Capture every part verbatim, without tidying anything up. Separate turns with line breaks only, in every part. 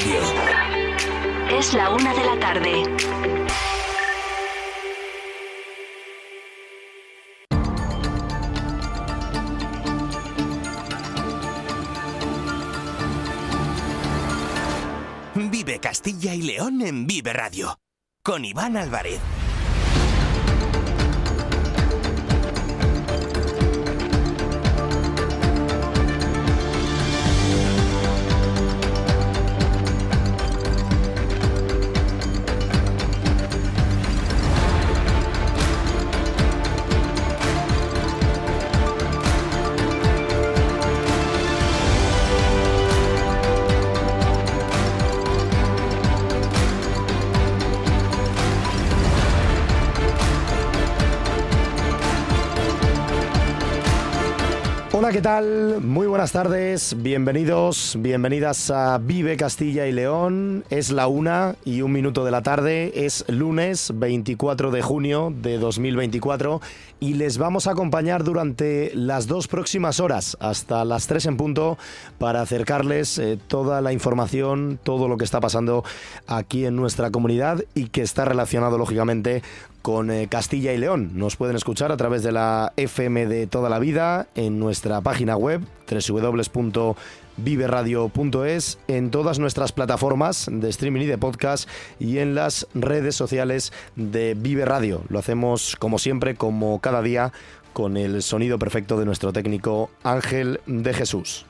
Radio.
Es la una de la tarde.
Vive Castilla y León en Vive Radio, con Iván Álvarez.
Hola, ¿qué tal? Muy buenas tardes, bienvenidos, bienvenidas a Vive Castilla y León. Es la una y un minuto de la tarde, es lunes veinticuatro de junio de dos mil veinticuatro y les vamos a acompañar durante las dos próximas horas, hasta las tres en punto, para acercarles eh, toda la información, todo lo que está pasando aquí en nuestra comunidad y que está relacionado, lógicamente, con eh, Castilla y León. Nos pueden escuchar a través de la F M de toda la vida, en nuestra página web doble u doble u doble u punto vive radio punto es, en todas nuestras plataformas de streaming y de podcast y en las redes sociales de Vive Radio. Lo hacemos como siempre, como cada día, con el sonido perfecto de nuestro técnico Ángel de Jesús.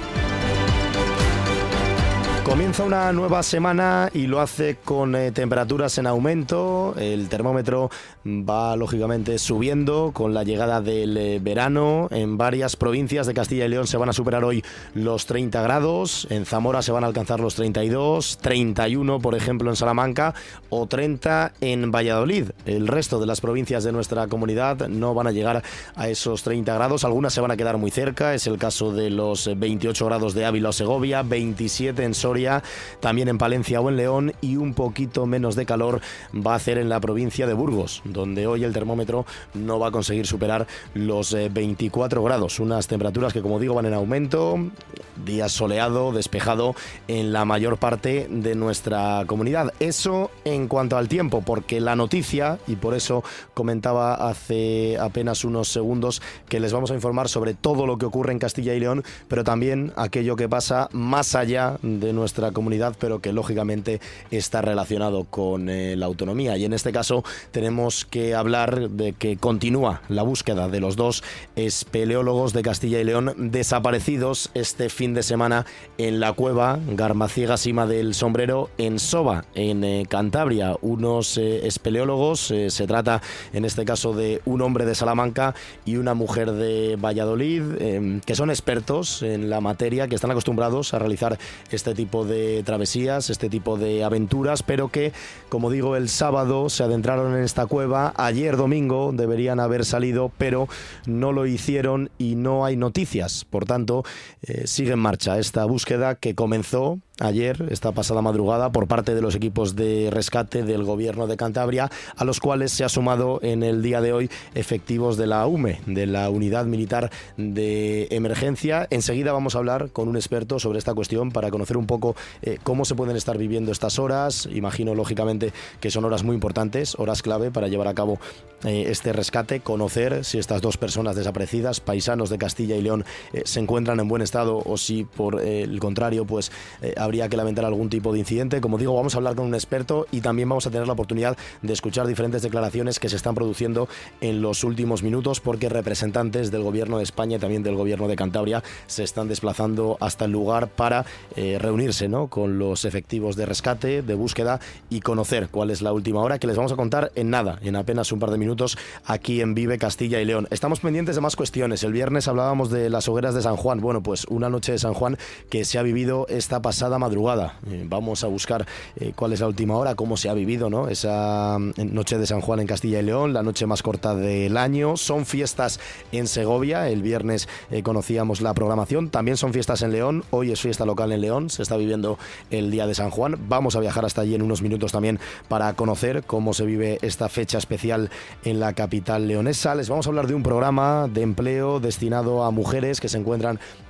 Comienza una nueva semana y lo hace con eh, temperaturas en aumento. El termómetro va lógicamente subiendo con la llegada del eh, verano. En varias provincias de Castilla y León se van a superar hoy los treinta grados. En Zamora se van a alcanzar los treinta y dos, treinta y uno por ejemplo en Salamanca o treinta en Valladolid. El resto de las provincias de nuestra comunidad no van a llegar a esos treinta grados. Algunas se van a quedar muy cerca. Es el caso de los veintiocho grados de Ávila o Segovia, veintisiete en Soria, también en Palencia o en León, y un poquito menos de calor va a hacer en la provincia de Burgos, donde hoy el termómetro no va a conseguir superar los veinticuatro grados. Unas temperaturas que, como digo, van en aumento. Día soleado, despejado en la mayor parte de nuestra comunidad. Eso en cuanto al tiempo, porque la noticia, y por eso comentaba hace apenas unos segundos que les vamos a informar sobre todo lo que ocurre en Castilla y León, pero también aquello que pasa más allá de nuestra comunidad, pero que lógicamente está relacionado con eh, la autonomía. Y en este caso tenemos que hablar de que continúa la búsqueda de los dos espeleólogos de Castilla y León desaparecidos este fin de semana en la cueva Garmaciega Sima del Sombrero, en Soba, en eh, Cantabria. Unos eh, espeleólogos, eh, se trata en este caso de un hombre de Salamanca y una mujer de Valladolid, eh, que son expertos en la materia, que están acostumbrados a realizar este tipo de travesías, este tipo de aventuras, pero que, como digo, el sábado se adentraron en esta cueva. Ayer domingo deberían haber salido, pero no lo hicieron y no hay noticias. Por tanto, eh, sigue en marcha esta búsqueda que comenzó ayer, esta pasada madrugada, por parte de los equipos de rescate del Gobierno de Cantabria, a los cuales se ha sumado en el día de hoy efectivos de la U M E, de la Unidad Militar de Emergencia. Enseguida vamos a hablar con un experto sobre esta cuestión para conocer un poco eh, cómo se pueden estar viviendo estas horas. Imagino, lógicamente, que son horas muy importantes, horas clave para llevar a cabo eh, este rescate, conocer si estas dos personas desaparecidas, paisanos de Castilla y León, eh, se encuentran en buen estado o si, por eh, el contrario, pues eh, habría que lamentar algún tipo de incidente. Como digo, vamos a hablar con un experto y también vamos a tener la oportunidad de escuchar diferentes declaraciones que se están produciendo en los últimos minutos, porque representantes del Gobierno de España y también del Gobierno de Cantabria se están desplazando hasta el lugar para eh, reunirse, ¿no?, con los efectivos de rescate, de búsqueda, y conocer cuál es la última hora, que les vamos a contar en nada, en apenas un par de minutos, aquí en Vive Castilla y León. Estamos pendientes de más cuestiones. El viernes hablábamos de las hogueras de San Juan. Bueno, pues una noche de San Juan que se ha vivido esta pasada madrugada. Eh, vamos a buscar eh, cuál es la última hora, cómo se ha vivido, ¿no?, esa noche de San Juan en Castilla y León, la noche más corta del año. Son fiestas en Segovia. El viernes eh, conocíamos la programación. También son fiestas en León. Hoy es fiesta local en León. Se está viviendo el día de San Juan. Vamos a viajar hasta allí en unos minutos también para conocer cómo se vive esta fecha especial en la capital leonesa. Les vamos a hablar de un programa de empleo destinado a mujeres que se encuentran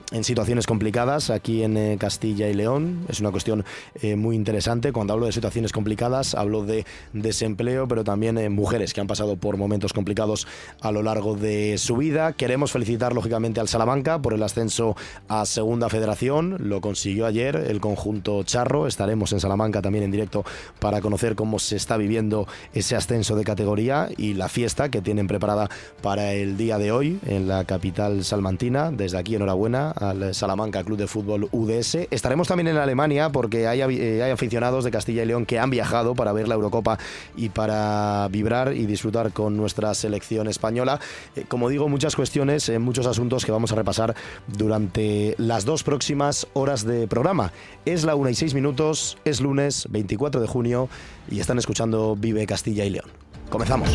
en situaciones complicadas aquí en eh, Castilla y León. Es una cuestión eh, muy interesante. Cuando hablo de situaciones complicadas, hablo de desempleo, pero también eh, mujeres que han pasado por momentos complicados a lo largo de su vida. Queremos felicitar, lógicamente, al Salamanca por el ascenso a Segunda Federación. Lo consiguió ayer el conjunto charro. Estaremos en Salamanca también en directo para conocer cómo se está viviendo ese ascenso de categoría y la fiesta que tienen preparada para el día de hoy en la capital salmantina. Desde aquí, enhorabuena al Salamanca Club de Fútbol U D S. Estaremos también en Alemania porque hay, eh, hay aficionados de Castilla y León que han viajado para ver la Eurocopa y para vibrar y disfrutar con nuestra selección española. Eh, como digo, muchas cuestiones, eh, muchos asuntos que vamos a repasar durante las dos próximas horas de programa. Es la una y seis minutos, es lunes veinticuatro de junio y están escuchando Vive Castilla y León. Comenzamos.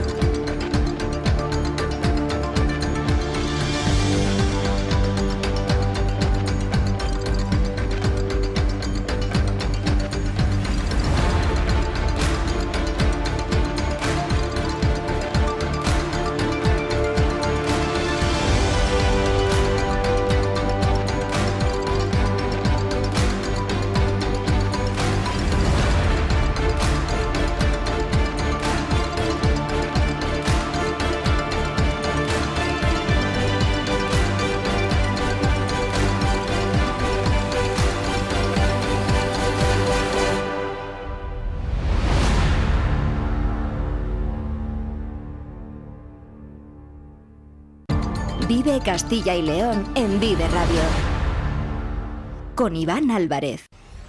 Vive Castilla y León en Vive Radio. Con Iván Álvarez.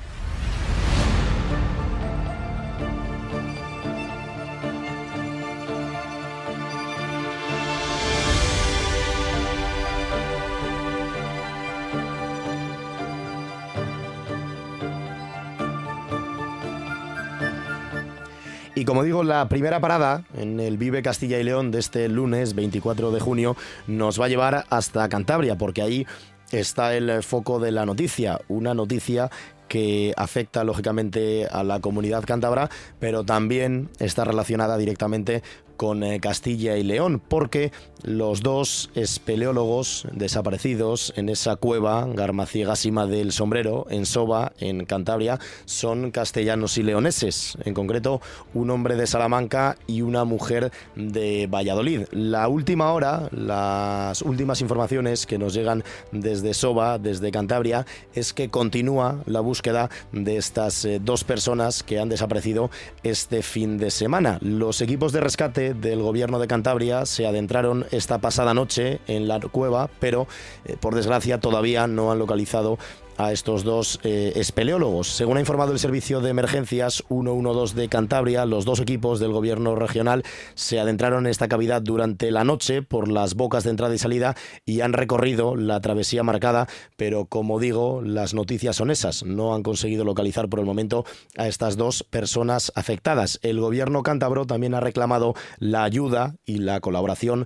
Y como digo, la primera parada en el Vive Castilla y León de este lunes veinticuatro de junio nos va a llevar hasta Cantabria, porque ahí está el foco de la noticia, una noticia que afecta lógicamente a la comunidad cántabra, pero también está relacionada directamente con eh, Castilla y León, porque los dos espeleólogos desaparecidos en esa cueva garmaciegasima del Sombrero, en Soba, en Cantabria, son castellanos y leoneses, en concreto un hombre de Salamanca y una mujer de Valladolid. La última hora, las últimas informaciones que nos llegan desde Soba, desde Cantabria, es que continúa la búsqueda de estas eh, dos personas que han desaparecido este fin de semana. Los equipos de rescate del gobierno de Cantabria se adentraron esta pasada noche en la cueva, pero eh, por desgracia todavía no han localizado a estos dos eh, espeleólogos. Según ha informado el servicio de emergencias ciento doce de Cantabria, los dos equipos del gobierno regional se adentraron en esta cavidad durante la noche por las bocas de entrada y salida y han recorrido la travesía marcada, pero como digo, las noticias son esas. No han conseguido localizar por el momento a estas dos personas afectadas. El gobierno cántabro también ha reclamado la ayuda y la colaboración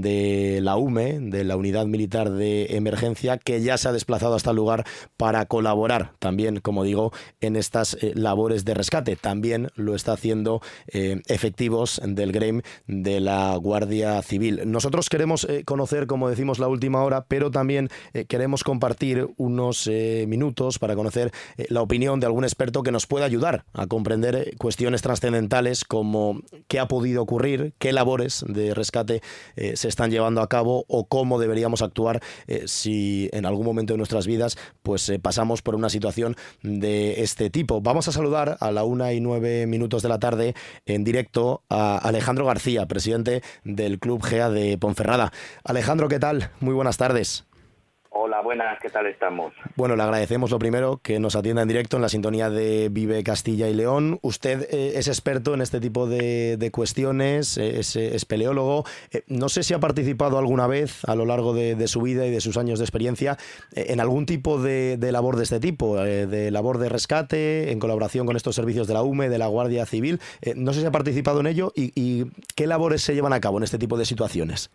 de la U M E, de la Unidad Militar de Emergencia, que ya se ha desplazado hasta el lugar para colaborar también, como digo, en estas eh, labores de rescate. También lo está haciendo eh, efectivos del Grem de la Guardia Civil. Nosotros queremos eh, conocer, como decimos, la última hora, pero también eh, queremos compartir unos eh, minutos para conocer eh, la opinión de algún experto que nos pueda ayudar a comprender eh, cuestiones trascendentales como qué ha podido ocurrir, qué labores de rescate eh, se están llevando a cabo o cómo deberíamos actuar eh, si en algún momento de nuestras vidas pues eh, pasamos por una situación de este tipo. Vamos a saludar a la una y nueve minutos de la tarde en directo a Alejandro García, presidente del Club G E A de Ponferrada. Alejandro, ¿qué tal? Muy buenas tardes.
Hola, buenas, ¿qué tal estamos?
Bueno, le agradecemos lo primero que nos atienda en directo en la sintonía de Vive Castilla y León. Usted eh, es experto en este tipo de, de cuestiones, eh, es espeleólogo. Eh, no sé si ha participado alguna vez a lo largo de, de su vida y de sus años de experiencia eh, en algún tipo de, de labor de este tipo, eh, de labor de rescate, en colaboración con estos servicios de la U M E, de la Guardia Civil. Eh, no sé si ha participado en ello y, y qué labores se llevan a cabo en este tipo de situaciones.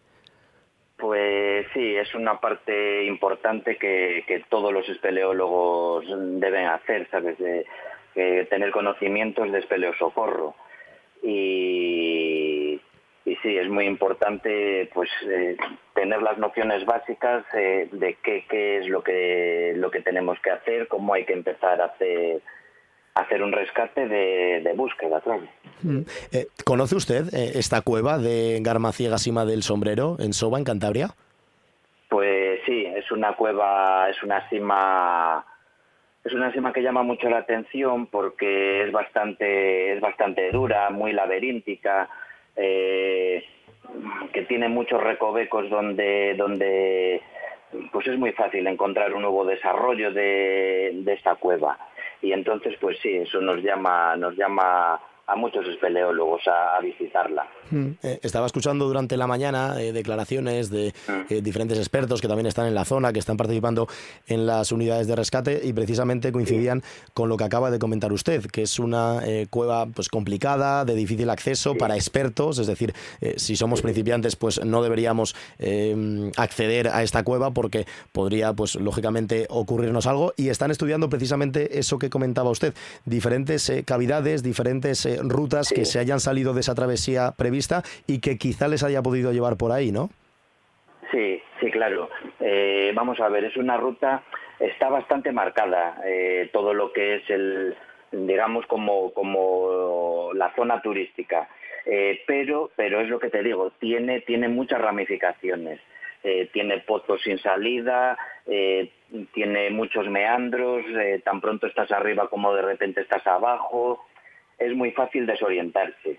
Pues sí, es una parte importante que, que todos los espeleólogos deben hacer, ¿sabes? De, de tener conocimientos de espeleosocorro. Y, y sí, es muy importante pues eh, tener las nociones básicas eh, de qué, qué es lo que lo que tenemos que hacer, cómo hay que empezar a hacer a hacer un rescate de, de búsqueda, claro.
Mm. Eh, ¿Conoce usted eh, esta cueva de Garmaciega Sima del Sombrero en Soba, en Cantabria?
Pues sí, es una cueva, es una sima, es una sima que llama mucho la atención porque es bastante, es bastante dura, muy laberíntica, eh, que tiene muchos recovecos donde, donde, pues es muy fácil encontrar un nuevo desarrollo de, de esta cueva. Y entonces, pues sí, eso nos llama, nos llama a muchos espeleólogos a, a visitarla.
Mm. Eh, estaba escuchando durante la mañana eh, declaraciones de eh, diferentes expertos que también están en la zona, que están participando en las unidades de rescate y precisamente coincidían sí. con lo que acaba de comentar usted, que es una eh, cueva pues complicada, de difícil acceso sí. para expertos, es decir, eh, si somos sí. principiantes pues no deberíamos eh, acceder a esta cueva porque podría pues lógicamente ocurrirnos algo, y están estudiando precisamente eso que comentaba usted, diferentes eh, cavidades, diferentes eh, rutas sí. que se hayan salido de esa travesía prevista y que quizá les haya podido llevar por ahí, ¿no?
Sí, sí, claro. Eh, vamos a ver, es una ruta, está bastante marcada, eh, todo lo que es el, digamos, como, como la zona turística, eh, pero, pero es lo que te digo, tiene, tiene muchas ramificaciones, eh, tiene pozos sin salida, eh, tiene muchos meandros, eh, tan pronto estás arriba como de repente estás abajo, es muy fácil desorientarse.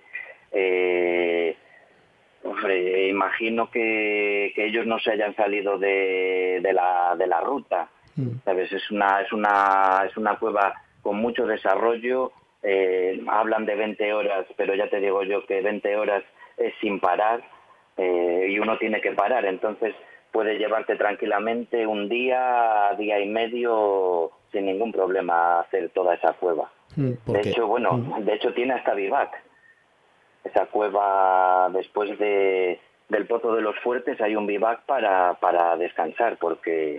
Eh, hombre, imagino que, que ellos no se hayan salido de, de, la, de la ruta, ¿sabes? Es una, es una, es una cueva con mucho desarrollo, eh, hablan de veinte horas, pero ya te digo yo que veinte horas es sin parar, eh, y uno tiene que parar, entonces puede llevarte tranquilamente un día, día y medio sin ningún problema hacer toda esa cueva. De hecho, bueno, de hecho tiene hasta vivac. Esa cueva, después de, del Pozo de los Fuertes, hay un vivac para, para descansar, porque,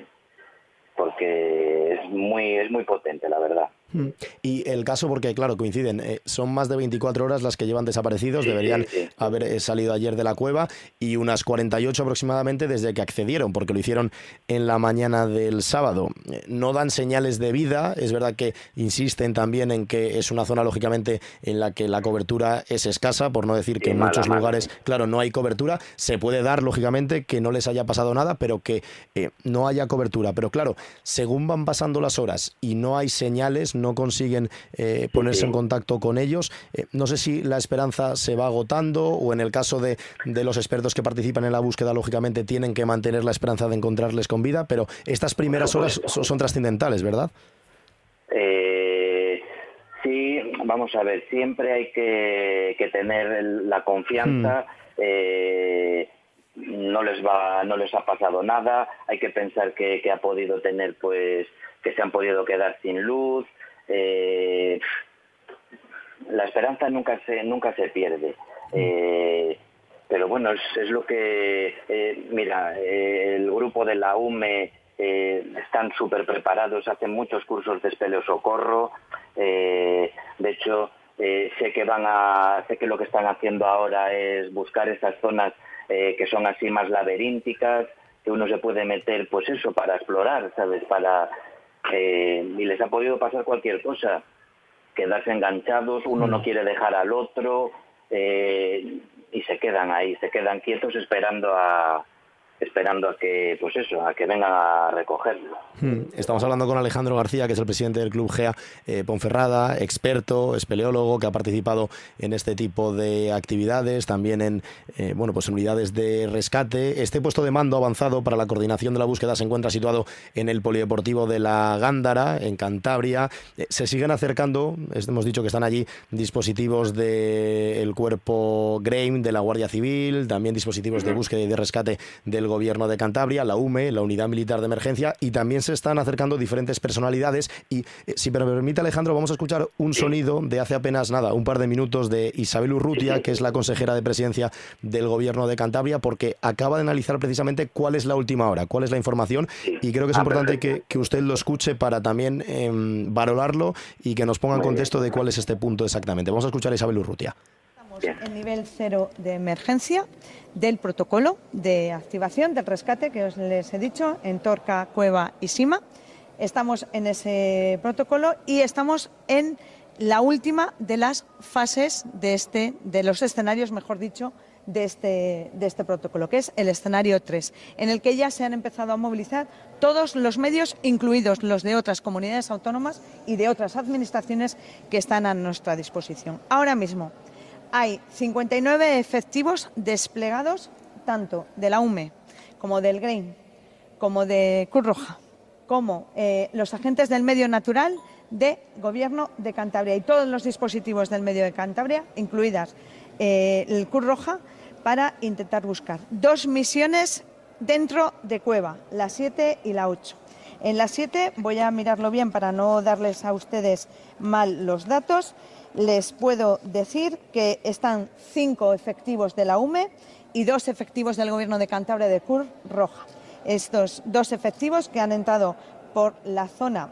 porque es muy, es muy potente, la verdad.
Y el caso, porque claro, coinciden, eh, son más de veinticuatro horas las que llevan desaparecidos, sí, deberían sí, sí. haber eh, salido ayer de la cueva, y unas cuarenta y ocho aproximadamente desde que accedieron, porque lo hicieron en la mañana del sábado. Eh, no dan señales de vida, es verdad que insisten también en que es una zona lógicamente en la que la cobertura es escasa, por no decir que sí, en mala, muchos mala. lugares, claro, no hay cobertura. Se puede dar lógicamente que no les haya pasado nada, pero que eh, no haya cobertura. Pero claro, según van pasando las horas y no hay señales, no consiguen eh, ponerse sí. en contacto con ellos. Eh, no sé si la esperanza se va agotando, o en el caso de, de los expertos que participan en la búsqueda, lógicamente tienen que mantener la esperanza de encontrarles con vida, pero estas primeras horas son, son trascendentales, ¿verdad?
Eh, sí, vamos a ver, siempre hay que, que tener la confianza, hmm. eh, no les va, no les ha pasado nada, hay que pensar que, que ha podido tener, pues, que se han podido quedar sin luz. Eh, la esperanza nunca se nunca se pierde, eh, pero bueno, es, es lo que eh, mira, eh, el grupo de la U M E eh, están súper preparados, hacen muchos cursos de espeleosocorro, eh, de hecho eh, sé que van a sé que lo que están haciendo ahora es buscar esas zonas eh, que son así más laberínticas, que uno se puede meter, pues eso, para explorar, ¿sabes? Para Eh, y les ha podido pasar cualquier cosa, quedarse enganchados, uno no quiere dejar al otro, eh, y se quedan ahí, se quedan quietos esperando a esperando a que, pues eso, a que vengan a recogerlo.
Estamos hablando con Alejandro García, que es el presidente del Club G E A eh, Ponferrada, experto, espeleólogo, que ha participado en este tipo de actividades, también en eh, bueno, pues en unidades de rescate. Este puesto de mando avanzado para la coordinación de la búsqueda se encuentra situado en el Polideportivo de la Gándara, en Cantabria. Eh, se siguen acercando, hemos dicho que están allí dispositivos del cuerpo Grame, de la Guardia Civil, también dispositivos de búsqueda y de rescate del Gobierno de Cantabria, la U M E, la Unidad Militar de Emergencia, y también se están acercando diferentes personalidades. Y eh, si me permite, Alejandro, vamos a escuchar un sonido de hace apenas nada, un par de minutos, de Isabel Urrutia, que es la consejera de Presidencia del Gobierno de Cantabria, porque acaba de analizar precisamente cuál es la última hora, cuál es la información, y creo que es importante que, que usted lo escuche para también eh, valorarlo y que nos ponga en contexto de cuál es este punto exactamente. Vamos a escuchar a Isabel Urrutia.
Bien.
El nivel cero de emergencia del protocolo de activación del rescate que os les he dicho en Torca, Cueva y Sima. Estamos en ese protocolo y estamos en la última de las fases de este, de los escenarios, mejor dicho, de este, de este protocolo, que es el escenario tres, en el que ya se han empezado a movilizar todos los medios, incluidos los de otras comunidades autónomas y de otras administraciones que están a nuestra disposición. Ahora mismo hay cincuenta y nueve efectivos desplegados, tanto de la U M E como del Grain, como de Cruz Roja, como eh, los agentes del medio natural de Gobierno de Cantabria y todos los dispositivos del medio de Cantabria, incluidas eh, el Cruz Roja, para intentar buscar dos misiones dentro de Cueva, la siete y la ocho. En la siete, voy a mirarlo bien para no darles a ustedes mal los datos, les puedo decir que están cinco efectivos de la U M E y dos efectivos del Gobierno de Cantabria de Cruz Roja. Estos dos efectivos que han entrado por la zona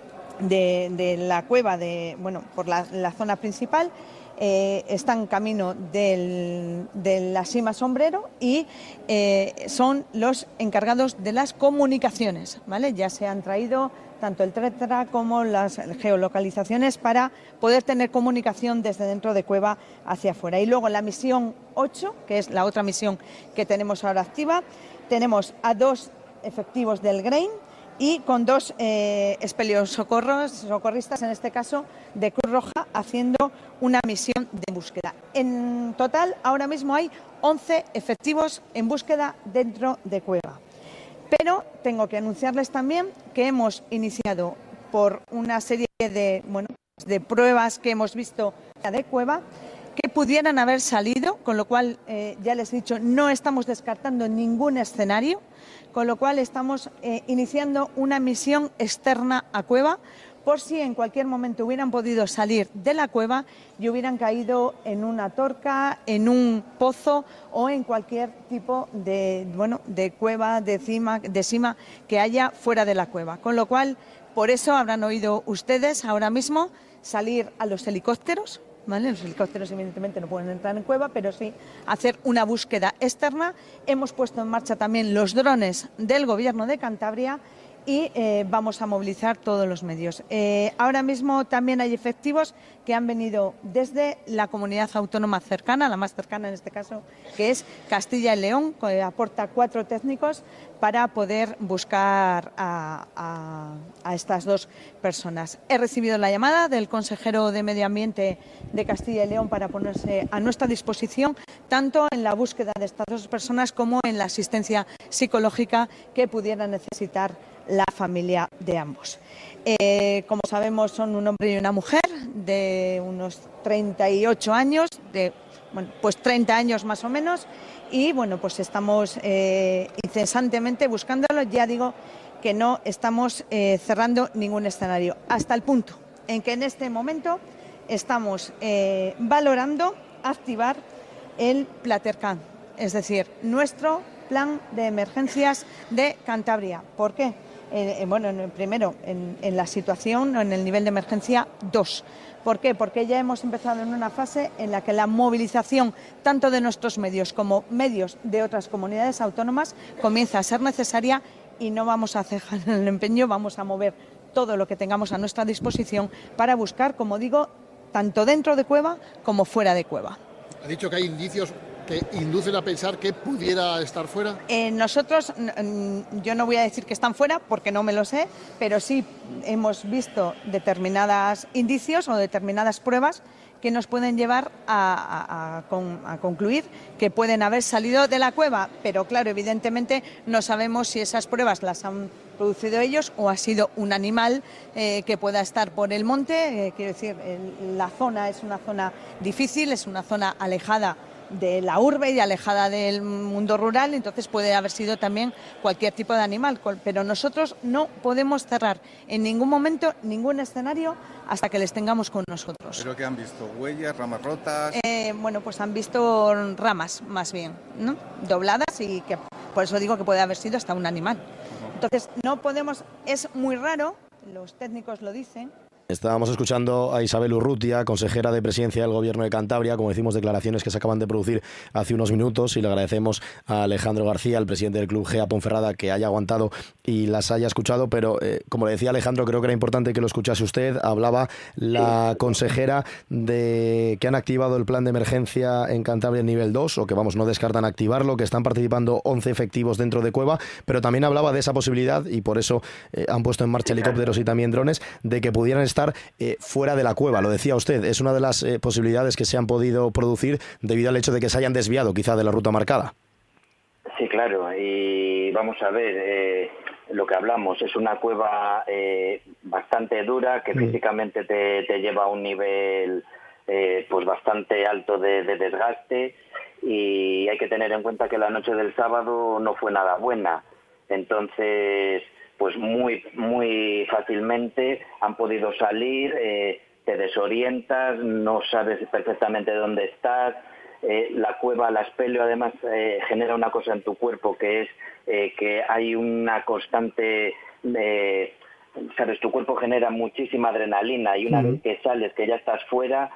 de, de la cueva, de, bueno, por la, la zona principal, eh, están camino del, de la Sima Sombrero y eh, son los encargados de las comunicaciones, ¿vale? Ya se han traído tanto el Tetra como las geolocalizaciones para poder tener comunicación desde dentro de Cueva hacia afuera. Y luego la misión ocho, que es la otra misión que tenemos ahora activa, tenemos a dos efectivos del Grain y con dos eh, espeleosocorros, socorristas, en este caso de Cruz Roja, haciendo una misión de búsqueda. En total, ahora mismo hay once efectivos en búsqueda dentro de Cueva. Pero tengo que anunciarles también que hemos iniciado por una serie de, bueno, de pruebas que hemos visto de Cueva que pudieran haber salido, con lo cual, eh, ya les he dicho, no estamos descartando ningún escenario, con lo cual estamos eh, iniciando una misión externa a Cueva por si en cualquier momento hubieran podido salir de la cueva y hubieran caído en una torca, en un pozo o en cualquier tipo de, bueno, de cueva, de cima, de sima que haya fuera de la cueva. Con lo cual, por eso habrán oído ustedes ahora mismo salir a los helicópteros, ¿vale? Los helicópteros evidentemente no pueden entrar en cueva, pero sí hacer una búsqueda externa. Hemos puesto en marcha también los drones del Gobierno de Cantabria y eh, vamos a movilizar todos los medios. Eh, ahora mismo también hay efectivos que han venido desde la comunidad autónoma cercana, la más cercana en este caso, que es Castilla y León, que aporta cuatro técnicos para poder buscar a, a, a estas dos personas. He recibido la llamada del consejero de Medio Ambiente de Castilla y León para ponerse a nuestra disposición, tanto en la búsqueda de estas dos personas como en la asistencia psicológica que pudiera necesitar la familia de ambos. Eh, como sabemos, son un hombre y una mujer de unos treinta y ocho años, de bueno, pues treinta años más o menos, y bueno, pues estamos eh, incesantemente buscándolos. Ya digo que no estamos eh, cerrando ningún escenario, hasta el punto en que en este momento estamos eh, valorando activar el Platercan, es decir, nuestro plan de emergencias de Cantabria. ¿Por qué? Eh, bueno, primero, en, en la situación, en el nivel de emergencia dos. ¿Por qué? Porque ya hemos empezado en una fase en la que la movilización tanto de nuestros medios como medios de otras comunidades autónomas comienza a ser necesaria y no vamos a cejar en el empeño, vamos a mover todo lo que tengamos a nuestra disposición para buscar, como digo, tanto dentro de Cueva como fuera de Cueva.
Ha dicho que hay indicios que inducen a pensar que pudiera estar fuera.
Eh, nosotros, yo no voy a decir que están fuera porque no me lo sé, pero sí hemos visto determinados indicios o determinadas pruebas que nos pueden llevar a, a, a, con, a concluir que pueden haber salido de la cueva, pero claro, evidentemente no sabemos si esas pruebas las han producido ellos o ha sido un animal eh, que pueda estar por el monte. Eh, quiero decir, el, la zona es una zona difícil, es una zona alejada de la urbe y alejada del mundo rural, entonces puede haber sido también cualquier tipo de animal, pero nosotros no podemos cerrar en ningún momento ningún escenario hasta que les tengamos con nosotros.
¿Pero qué han visto? ¿Huellas, ramas rotas?
Eh, bueno, pues han visto ramas más bien, ¿no? Dobladas, y que por eso digo que puede haber sido hasta un animal. Uh-huh. Entonces no podemos, es muy raro, los técnicos lo dicen,
Estábamos escuchando a Isabel Urrutia, consejera de Presidencia del Gobierno de Cantabria, como decimos, declaraciones que se acaban de producir hace unos minutos, y le agradecemos a Alejandro García, el presidente del Club G E A Ponferrada, que haya aguantado y las haya escuchado, pero eh, como le decía Alejandro, creo que era importante que lo escuchase usted. Hablaba la consejera de que han activado el plan de emergencia en Cantabria nivel dos, o que vamos, no descartan activarlo, que están participando once efectivos dentro de Cueva, pero también hablaba de esa posibilidad, y por eso eh, han puesto en marcha helicópteros y también drones, de que pudieran estar eh, fuera de la cueva. Lo decía usted, es una de las eh, posibilidades que se han podido producir debido al hecho de que se hayan desviado quizá de la ruta marcada.
Sí, claro, y vamos a ver, eh, lo que hablamos es una cueva eh, bastante dura, que mm. físicamente te, te lleva a un nivel eh, pues bastante alto de, de desgaste, y hay que tener en cuenta que la noche del sábado no fue nada buena. Entonces, pues muy muy fácilmente han podido salir, eh, te desorientas, no sabes perfectamente dónde estás. Eh, la cueva, la espeleo, además eh, genera una cosa en tu cuerpo, que es eh, que hay una constante, eh, sabes, tu cuerpo genera muchísima adrenalina, y una uh-huh. vez que sales, que ya estás fuera,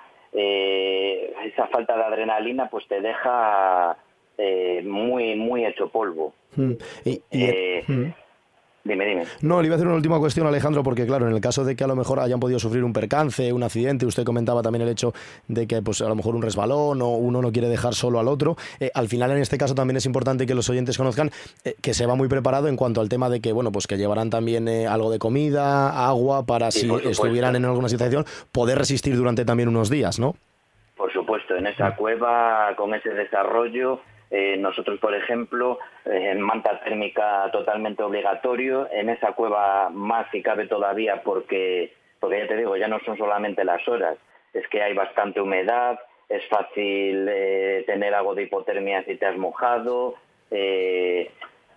eh, esa falta de adrenalina pues te deja eh, muy muy hecho polvo. Uh-huh. y, y, eh, uh-huh. Dime, dime.
No, le iba a hacer una última cuestión, Alejandro, porque claro, en el caso de que a lo mejor hayan podido sufrir un percance, un accidente, usted comentaba también el hecho de que pues a lo mejor un resbalón o uno no quiere dejar solo al otro. Eh, al final, en este caso, también es importante que los oyentes conozcan eh, que se va muy preparado en cuanto al tema de que, bueno, pues que llevarán también eh, algo de comida, agua, para sí, si estuvieran en alguna situación, poder resistir durante también unos días, ¿no?
Por supuesto, en esa cueva, con ese desarrollo... Eh, nosotros, por ejemplo, eh, en manta térmica totalmente obligatorio, en esa cueva más si cabe todavía, porque, porque ya te digo, ya no son solamente las horas, es que hay bastante humedad, es fácil eh, tener algo de hipotermia si te has mojado, eh,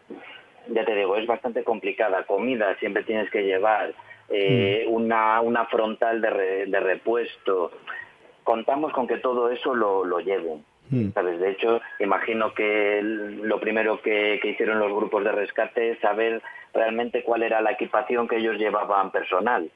ya te digo, es bastante complicada. Comida siempre tienes que llevar, eh, mm. una, una frontal de, re, de repuesto. Contamos con que todo eso lo, lo lleven. ¿Sabes? De hecho, imagino que lo primero que, que hicieron los grupos de rescate es saber realmente cuál era la equipación que ellos llevaban personal,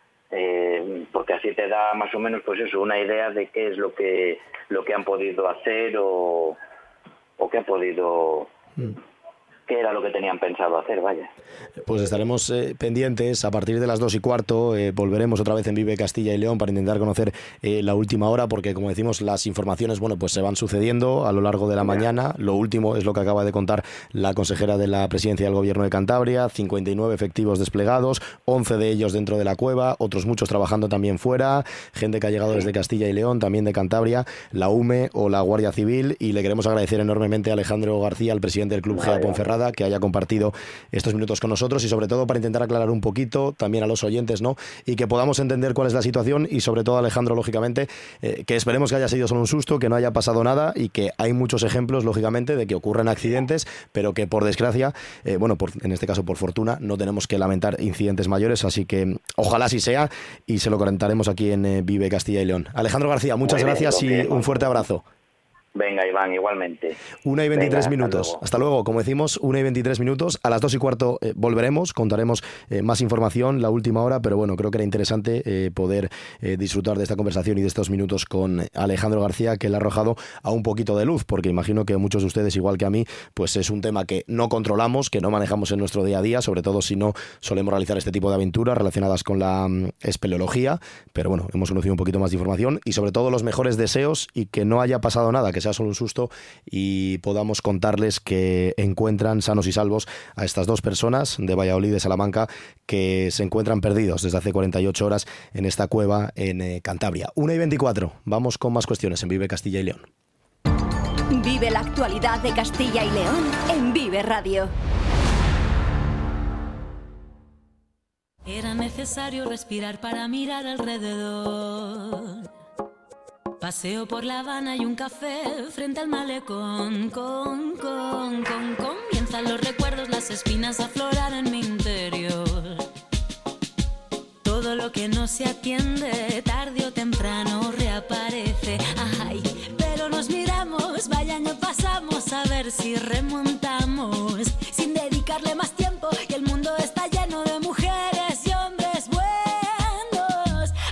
eh, porque así te da más o menos, pues eso, una idea de qué es lo que lo que han podido hacer o, o qué han podido... Mm. qué era lo que tenían pensado hacer, vaya.
Pues estaremos eh, pendientes. A partir de las dos y cuarto eh, volveremos otra vez en Vive Castilla y León para intentar conocer eh, la última hora, porque como decimos, las informaciones, bueno, pues se van sucediendo a lo largo de la mañana. Lo último es lo que acaba de contar la consejera de la Presidencia del Gobierno de Cantabria: cincuenta y nueve efectivos desplegados, once de ellos dentro de la cueva, otros muchos trabajando también fuera, gente que ha llegado desde Castilla y León, también de Cantabria, la U M E o la Guardia Civil. Y le queremos agradecer enormemente a Alejandro García, el presidente del Club G E A Ponferrada, que haya compartido estos minutos con nosotros, y sobre todo para intentar aclarar un poquito también a los oyentes, ¿no? Y que podamos entender cuál es la situación, y sobre todo, Alejandro, lógicamente, eh, que esperemos que haya sido solo un susto, que no haya pasado nada, y que hay muchos ejemplos, lógicamente, de que ocurren accidentes, pero que por desgracia, eh, bueno, por, en este caso por fortuna, no tenemos que lamentar incidentes mayores, así que ojalá así sea, y se lo comentaremos aquí en eh, Vive Castilla y León. Alejandro García, muchas Muy gracias bien, y un fuerte abrazo.
Venga, Iván, igualmente.
Una y veintitrés
Venga,
minutos.
hasta luego.
Hasta luego. Como decimos, una y veintitrés minutos. A las dos y cuarto eh, volveremos, contaremos eh, más información, la última hora, pero bueno, creo que era interesante eh, poder eh, disfrutar de esta conversación y de estos minutos con Alejandro García, que le ha arrojado a un poquito de luz, porque imagino que muchos de ustedes, igual que a mí, pues es un tema que no controlamos, que no manejamos en nuestro día a día, sobre todo si no solemos realizar este tipo de aventuras relacionadas con la um, espeleología, pero bueno, hemos conocido un poquito más de información y sobre todo los mejores deseos, y que no haya pasado nada, que sea solo un susto, y podamos contarles que encuentran sanos y salvos a estas dos personas de Valladolid y de Salamanca, que se encuentran perdidos desde hace cuarenta y ocho horas en esta cueva en eh, Cantabria. una y veinticuatro. Vamos con más cuestiones en Vive Castilla y León.
Vive la actualidad de Castilla y León en Vive Radio.
Era necesario respirar para mirar alrededor. Paseo por La Habana y un café frente al malecón. Con, con, con, comienzan los recuerdos, las espinas a aflorar en mi interior. Todo lo que no se atiende, tarde o temprano reaparece. Ay, pero nos miramos, vaya año pasamos, a ver si remontamos. Sin dedicarle más tiempo, y el mundo está lleno de mujeres y hombres buenos.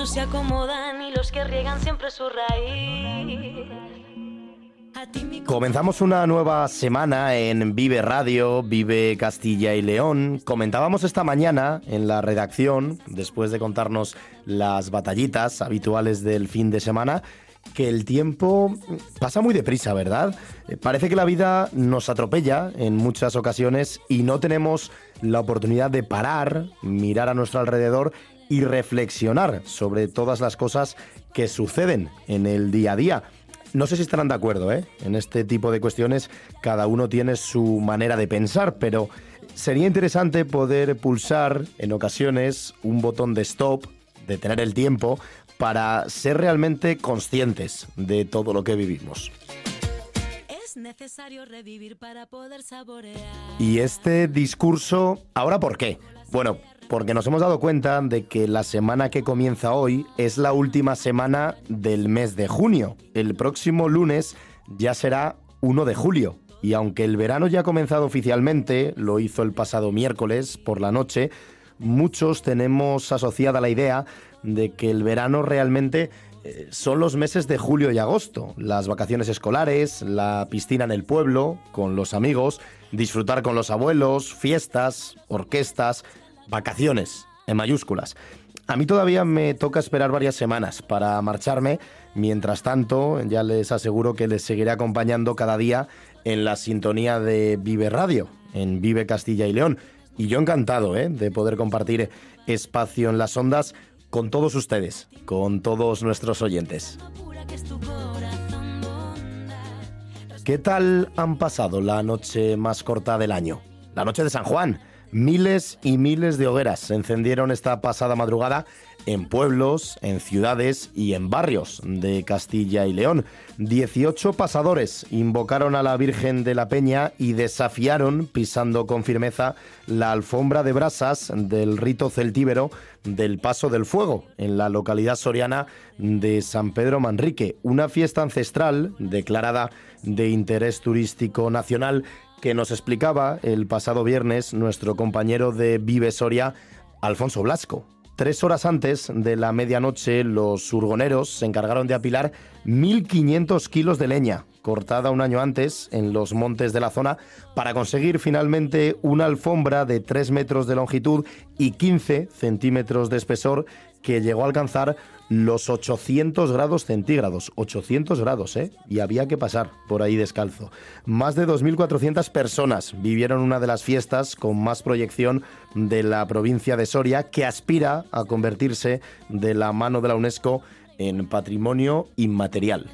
no se acomodan y los que riegan siempre su raíz.
Comenzamos una nueva semana en Vive Radio, Vive Castilla y León. Comentábamos esta mañana en la redacción, después de contarnos las batallitas habituales del fin de semana, que el tiempo pasa muy deprisa, ¿verdad? Parece que la vida nos atropella en muchas ocasiones y no tenemos la oportunidad de parar, mirar a nuestro alrededor y reflexionar sobre todas las cosas que suceden en el día a día. No sé si estarán de acuerdo, ¿eh? En este tipo de cuestiones cada uno tiene su manera de pensar, pero sería interesante poder pulsar en ocasiones un botón de stop, detener el tiempo, para ser realmente conscientes de todo lo que vivimos.
Es necesario revivir para poder saborear.
Y este discurso, ¿ahora por qué? Bueno, porque nos hemos dado cuenta de que la semana que comienza hoy es la última semana del mes de junio. El próximo lunes ya será primero de julio. Y aunque el verano ya ha comenzado oficialmente, lo hizo el pasado miércoles por la noche, muchos tenemos asociada la idea de que el verano realmente eh, son los meses de julio y agosto. Las vacaciones escolares, la piscina en el pueblo, con los amigos, disfrutar con los abuelos, fiestas, orquestas, vacaciones, en mayúsculas. A mí todavía me toca esperar varias semanas para marcharme. Mientras tanto, ya les aseguro que les seguiré acompañando cada día en la sintonía de Vive Radio, en Vive Castilla y León. Y yo encantado ¿eh? de poder compartir espacio en las ondas con todos ustedes, con todos nuestros oyentes. ¿Qué tal han pasado la noche más corta del año? La noche de San Juan. Miles y miles de hogueras se encendieron esta pasada madrugada en pueblos, en ciudades y en barrios de Castilla y León. dieciocho pasadores invocaron a la Virgen de la Peña y desafiaron, pisando con firmeza, la alfombra de brasas del rito celtíbero del Paso del Fuego, en la localidad soriana de San Pedro Manrique, una fiesta ancestral declarada de interés turístico nacional que nos explicaba el pasado viernes nuestro compañero de Vive Soria, Alfonso Blasco. Tres horas antes de la medianoche, los urgoneros se encargaron de apilar mil quinientos kilos de leña, cortada un año antes en los montes de la zona, para conseguir finalmente una alfombra de tres metros de longitud y quince centímetros de espesor, que llegó a alcanzar los ochocientos grados centígrados. ochocientos grados, ¿eh? Y había que pasar por ahí descalzo. Más de dos mil cuatrocientas personas vivieron una de las fiestas con más proyección de la provincia de Soria, que aspira a convertirse de la mano de la UNESCO en patrimonio inmaterial.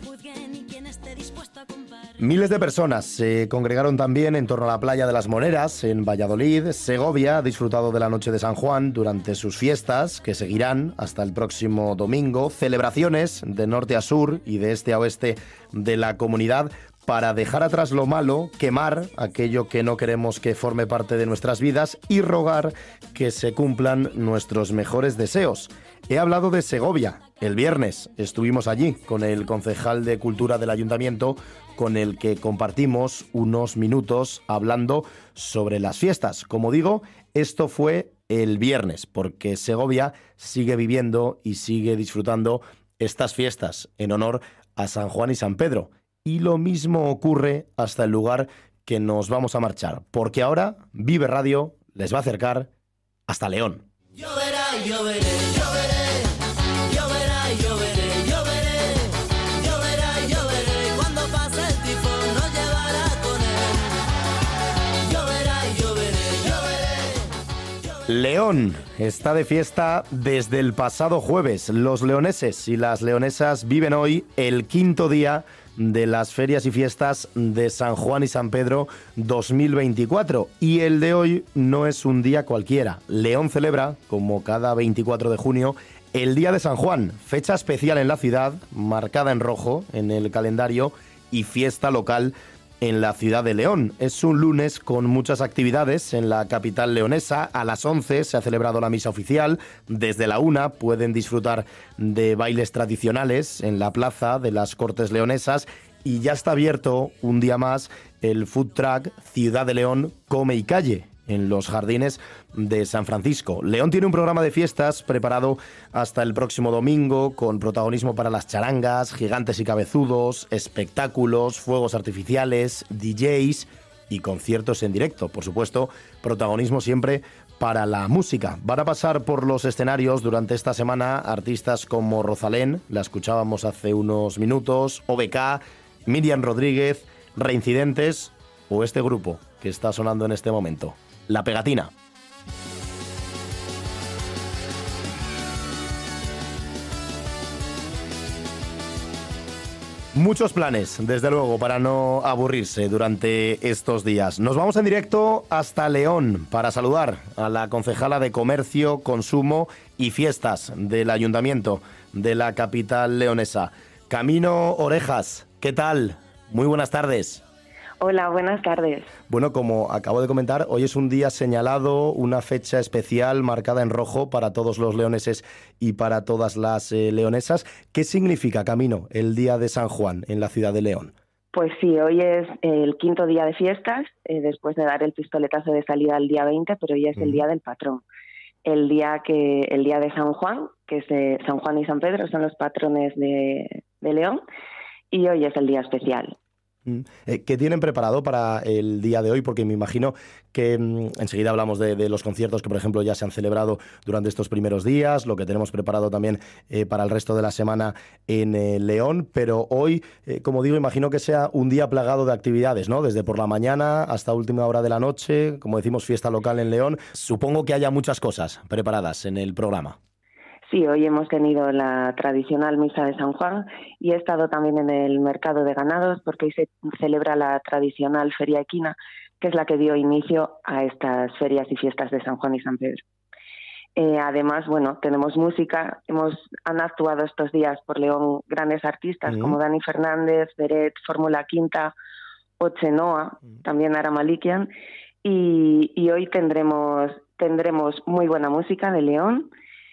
Miles de personas se congregaron también en torno a la playa de las Moneras, en Valladolid. Segovia ha disfrutado de la noche de San Juan durante sus fiestas, que seguirán hasta el próximo domingo. Celebraciones de norte a sur y de este a oeste de la comunidad para dejar atrás lo malo, quemar aquello que no queremos que forme parte de nuestras vidas y rogar que se cumplan nuestros mejores deseos. He hablado de Segovia. El viernes estuvimos allí con el concejal de Cultura del Ayuntamiento, con el que compartimos unos minutos hablando sobre las fiestas. Como digo, esto fue el viernes, porque Segovia sigue viviendo y sigue disfrutando estas fiestas en honor a San Juan y San Pedro. Y lo mismo ocurre hasta el lugar que nos vamos a marchar, porque ahora Vive Radio les va a acercar hasta León.
Lloverá, lloveré, lloveré, lloverá, lloveré, lloveré, lloverá, lloveré, cuando pase el tifón nos llevará con él. Lloverá, lloveré, lloveré.
León está de fiesta desde el pasado jueves. Los leoneses y las leonesas viven hoy el quinto día de las ferias y fiestas de San Juan y San Pedro dos mil veinticuatro. Y el de hoy no es un día cualquiera. León celebra, como cada veinticuatro de junio, el Día de San Juan, fecha especial en la ciudad, marcada en rojo en el calendario, y fiesta local en la ciudad de León. Es un lunes con muchas actividades en la capital leonesa. A las once se ha celebrado la misa oficial. Desde la una pueden disfrutar de bailes tradicionales en la plaza de las Cortes Leonesas. Y ya está abierto un día más el food truck Ciudad de León Come y Calle, en los jardines de San Francisco. León tiene un programa de fiestas preparado hasta el próximo domingo, con protagonismo para las charangas, gigantes y cabezudos, espectáculos, fuegos artificiales, D Js y conciertos en directo. Por supuesto, protagonismo siempre para la música. Van a pasar por los escenarios durante esta semana artistas como Rosalén, la escuchábamos hace unos minutos, O B K, Miriam Rodríguez, Reincidentes o este grupo que está sonando en este momento, La Pegatina. Muchos planes, desde luego, para no aburrirse durante estos días. Nos vamos en directo hasta León para saludar a la concejala de Comercio, Consumo y Fiestas del Ayuntamiento de la capital leonesa. Camino Orejas, ¿qué tal? Muy buenas tardes.
Hola, buenas tardes.
Bueno, como acabo de comentar, hoy es un día señalado, una fecha especial marcada en rojo para todos los leoneses y para todas las eh, leonesas. ¿Qué significa, Camino, el Día de San Juan en la ciudad de León?
Pues sí, hoy es el quinto día de fiestas, eh, después de dar el pistoletazo de salida el día veinte, pero hoy es el Día del Patrón. El día que el día de San Juan, que es de San Juan y San Pedro, son los patrones de, de León, y hoy es el día especial.
¿Qué tienen preparado para el día de hoy? Porque me imagino que mmm, enseguida hablamos de, de los conciertos que, por ejemplo, ya se han celebrado durante estos primeros días, lo que tenemos preparado también eh, para el resto de la semana en eh, León, pero hoy, eh, como digo, imagino que sea un día plagado de actividades, ¿no? Desde por la mañana hasta última hora de la noche, como decimos, fiesta local en León. Supongo que haya muchas cosas preparadas en el programa.
Sí, hoy hemos tenido la tradicional misa de San Juan y he estado también en el mercado de ganados porque hoy se celebra la tradicional feria equina, que es la que dio inicio a estas ferias y fiestas de San Juan y San Pedro. Eh, además, bueno, tenemos música, hemos han actuado estos días por León grandes artistas mm. como Dani Fernández, Beret, Fórmula Quinta, Ochenoa, mm. también Ara Malikian, y, y hoy tendremos, tendremos muy buena música de León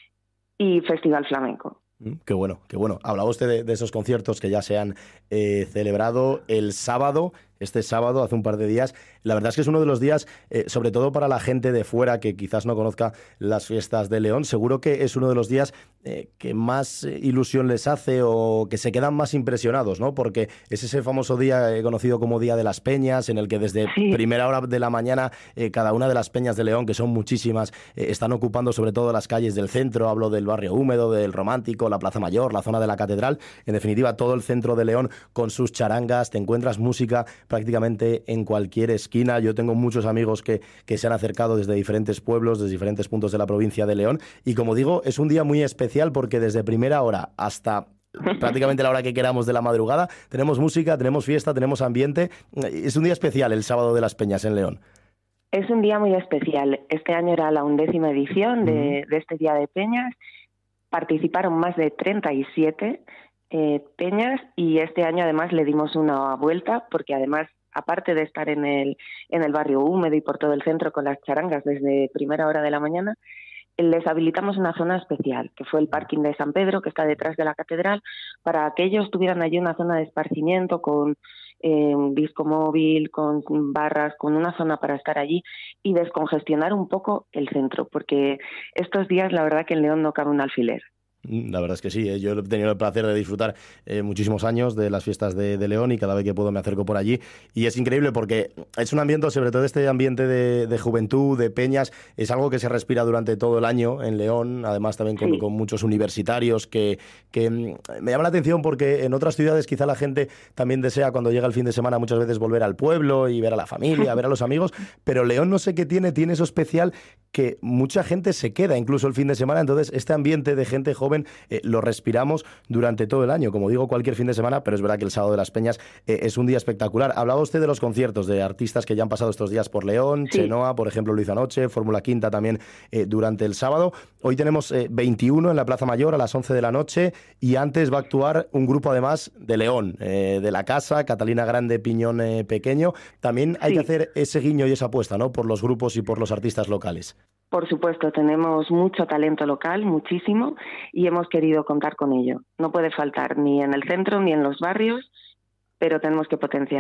y Festival Flamenco.
Qué bueno, qué bueno. Hablaba usted de, de esos conciertos que ya se han eh, celebrado el sábado, este sábado, hace un par de días. La verdad es que es uno de los días, eh, sobre todo para la gente de fuera que quizás no conozca las fiestas de León, seguro que es uno de los días eh, que más ilusión les hace o que se quedan más impresionados, ¿no? Porque es ese famoso día eh, conocido como Día de las Peñas, en el que desde sí. primera hora de la mañana eh, cada una de las peñas de León, que son muchísimas, eh, están ocupando sobre todo las calles del centro. Hablo del Barrio Húmedo, del Romántico, la Plaza Mayor, la zona de la Catedral, en definitiva todo el centro de León con sus charangas. Te encuentras música prácticamente en cualquier esquina. Yo tengo muchos amigos que, que se han acercado desde diferentes pueblos, desde diferentes puntos de la provincia de León, y como digo, es un día muy especial porque desde primera hora hasta prácticamente la hora que queramos de la madrugada tenemos música, tenemos fiesta, tenemos ambiente. Es un día especial el sábado de las Peñas en León.
Es un día muy especial. Este año era la undécima edición de, de este Día de Peñas. Participaron más de treinta y siete eh, peñas y este año además le dimos una vuelta porque además, aparte de estar en el, en el Barrio Húmedo y por todo el centro con las charangas desde primera hora de la mañana, les habilitamos una zona especial, que fue el parking de San Pedro, que está detrás de la catedral, para que ellos tuvieran allí una zona de esparcimiento con eh, un disco móvil, con barras, con una zona para estar allí y descongestionar un poco el centro, porque estos días la verdad que en León no cabe un alfiler.
La verdad es que sí, ¿eh? Yo he tenido el placer de disfrutar eh, muchísimos años de las fiestas de, de León y cada vez que puedo me acerco por allí y es increíble porque es un ambiente, sobre todo este ambiente de, de juventud, de peñas, es algo que se respira durante todo el año en León, además también con, sí. con muchos universitarios que, que me llama la atención porque en otras ciudades quizá la gente también desea cuando llega el fin de semana muchas veces volver al pueblo y ver a la familia, ver a los amigos, pero León no sé qué tiene, tiene eso especial que mucha gente se queda incluso el fin de semana, entonces este ambiente de gente joven eh, lo respiramos durante todo el año, como digo, cualquier fin de semana, pero es verdad que el sábado de las Peñas eh, es un día espectacular. Hablaba usted de los conciertos de artistas que ya han pasado estos días por León, sí. Chenoa, por ejemplo, Luis Anoche, Fórmula Quinta también eh, durante el sábado. Hoy tenemos eh, veintiuno en la Plaza Mayor a las once de la noche y antes va a actuar un grupo además de León, eh, de la casa, Catalina Grande, Piñón eh, Pequeño. También hay sí. que hacer ese guiño y esa apuesta, ¿no?, por los grupos y por los artistas locales.
Por supuesto, tenemos mucho talento local, muchísimo, y hemos querido contar con ello. No puede faltar ni en el centro ni en los barrios, pero tenemos que potenciarlo.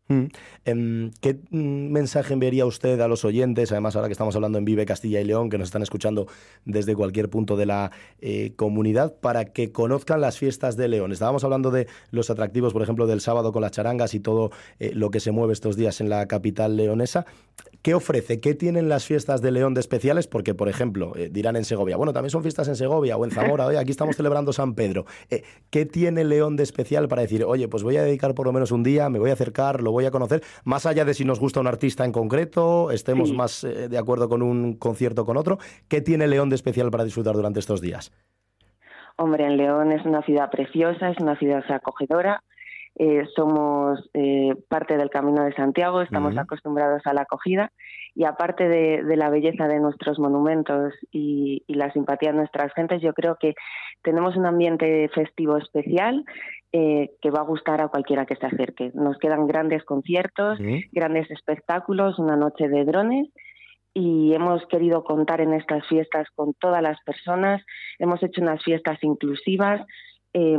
Mm. ¿Qué mensaje enviaría usted a los oyentes, además ahora que estamos hablando en Vive Castilla y León, que nos están escuchando desde cualquier punto de la eh, comunidad, para que conozcan las fiestas de León? Estábamos hablando de los atractivos, por ejemplo, del sábado con las charangas y todo eh, lo que se mueve estos días en la capital leonesa. ¿Qué ofrece? ¿Qué tienen las fiestas de León de especiales? Porque, por ejemplo, eh, dirán en Segovia, bueno, también son fiestas en Segovia o en Zamora, oye, aquí estamos celebrando San Pedro. Eh, ¿Qué tiene León de especial para decir, oye, pues voy a dedicar por lo menos un día, me voy a acercar, lo voy a conocer, más allá de si nos gusta un artista en concreto, estemos sí. más eh, de acuerdo con un concierto con otro? ¿Qué tiene León de especial para disfrutar durante estos días?
Hombre, en León es una ciudad preciosa, es una ciudad acogedora. Eh, somos eh, parte del Camino de Santiago, estamos uh-huh. acostumbrados a la acogida, y aparte de, de la belleza de nuestros monumentos y, y la simpatía de nuestras gentes, yo creo que tenemos un ambiente festivo especial eh, que va a gustar a cualquiera que se acerque. Nos quedan grandes conciertos, uh-huh. grandes espectáculos, una noche de drones, y hemos querido contar en estas fiestas con todas las personas. Hemos hecho unas fiestas inclusivas, eh,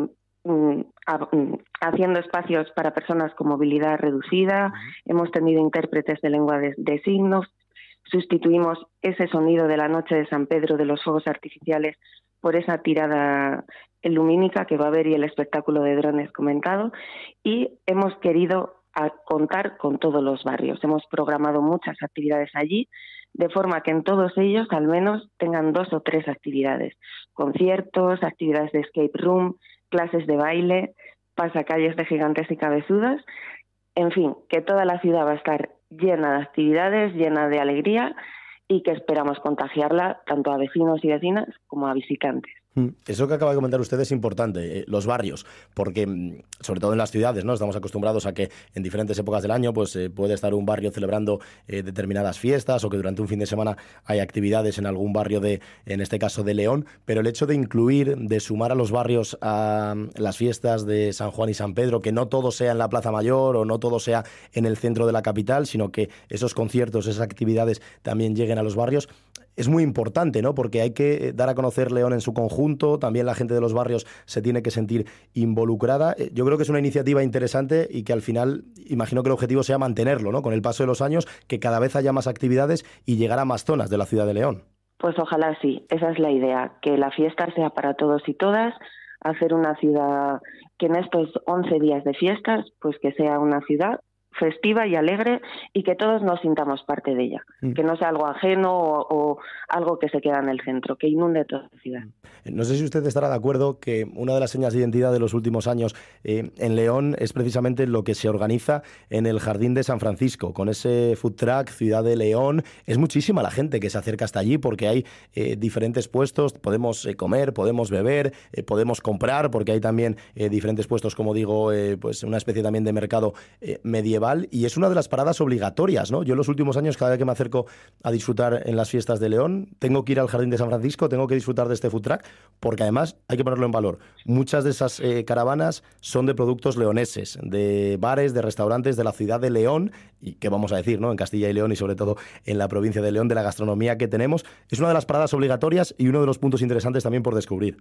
haciendo espacios para personas con movilidad reducida. Uh-huh. Hemos tenido intérpretes de lengua de, de signos, sustituimos ese sonido de la noche de San Pedro de los fuegos artificiales por esa tirada lumínica que va a haber y el espectáculo de drones comentado, y hemos querido a contar con todos los barrios. Hemos programado muchas actividades allí, de forma que en todos ellos al menos tengan dos o tres actividades: conciertos, actividades de escape room, clases de baile, pasacalles de gigantes y cabezudas. En fin, que toda la ciudad va a estar llena de actividades, llena de alegría, y que esperamos contagiarla tanto a vecinos y vecinas como a visitantes.
Eso que acaba de comentar usted es importante, eh, los barrios, porque sobre todo en las ciudades, ¿no? Estamos acostumbrados a que en diferentes épocas del año pues eh, puede estar un barrio celebrando eh, determinadas fiestas, o que durante un fin de semana hay actividades en algún barrio de, en este caso de León, pero el hecho de incluir, de sumar a los barrios a las fiestas de San Juan y San Pedro, que no todo sea en la Plaza Mayor o no todo sea en el centro de la capital, sino que esos conciertos, esas actividades también lleguen a los barrios, es muy importante, ¿no? Porque hay que dar a conocer León en su conjunto, también la gente de los barrios se tiene que sentir involucrada. Yo creo que es una iniciativa interesante y que al final imagino que el objetivo sea mantenerlo, ¿no? Con el paso de los años, que cada vez haya más actividades y llegar a más zonas de la ciudad de León.
Pues ojalá sí, esa es la idea, que la fiesta sea para todos y todas, hacer una ciudad que en estos once días de fiestas, pues que sea una ciudad festiva y alegre, y que todos nos sintamos parte de ella, mm. que no sea algo ajeno o, o algo que se queda en el centro, que inunde toda la ciudad.
No sé si usted estará de acuerdo que una de las señas de identidad de los últimos años eh, en León es precisamente lo que se organiza en el Jardín de San Francisco, con ese food truck Ciudad de León. Es muchísima la gente que se acerca hasta allí porque hay eh, diferentes puestos, podemos eh, comer, podemos beber, eh, podemos comprar, porque hay también eh, diferentes puestos, como digo, eh, pues una especie también de mercado eh, medieval. Y es una de las paradas obligatorias, ¿no? Yo en los últimos años, cada vez que me acerco a disfrutar en las fiestas de León, tengo que ir al Jardín de San Francisco, tengo que disfrutar de este food truck, porque además hay que ponerlo en valor. Muchas de esas eh, caravanas son de productos leoneses, de bares, de restaurantes de la ciudad de León, y qué vamos a decir, ¿no? En Castilla y León, y sobre todo en la provincia de León, de la gastronomía que tenemos. Es una de las paradas obligatorias y uno de los puntos interesantes también por descubrir.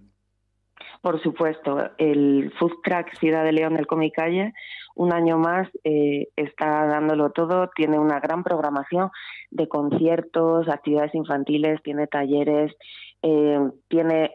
Por supuesto, el food truck Ciudad de León del Comicalle, un año más eh, está dándolo todo, tiene una gran programación de conciertos, actividades infantiles, tiene talleres, eh, tiene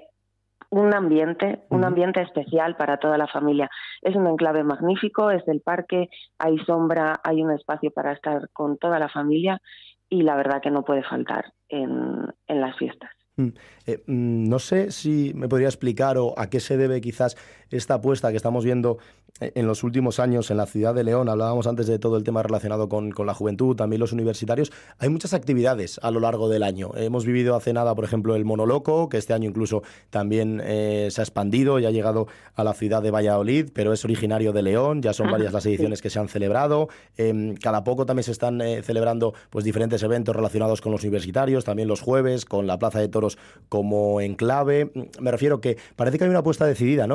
un ambiente, un ambiente especial para toda la familia. Es un enclave magnífico, es el parque, hay sombra, hay un espacio para estar con toda la familia, y la verdad que no puede faltar en, en las fiestas.
Eh, no sé si me podría explicar o a qué se debe quizás esta apuesta que estamos viendo en los últimos años en la ciudad de León. Hablábamos antes de todo el tema relacionado con, con la juventud, también los universitarios. Hay muchas actividades a lo largo del año. Hemos vivido hace nada, por ejemplo, el Monoloco, que este año incluso también eh, se ha expandido y ha llegado a la ciudad de Valladolid, pero es originario de León. Ya son varias las ediciones que se han celebrado. Eh, cada poco también se están eh, celebrando pues diferentes eventos relacionados con los universitarios, también los jueves, con la Plaza de Toros como enclave. Me refiero que parece que hay una apuesta decidida, ¿no?, en la ciudad de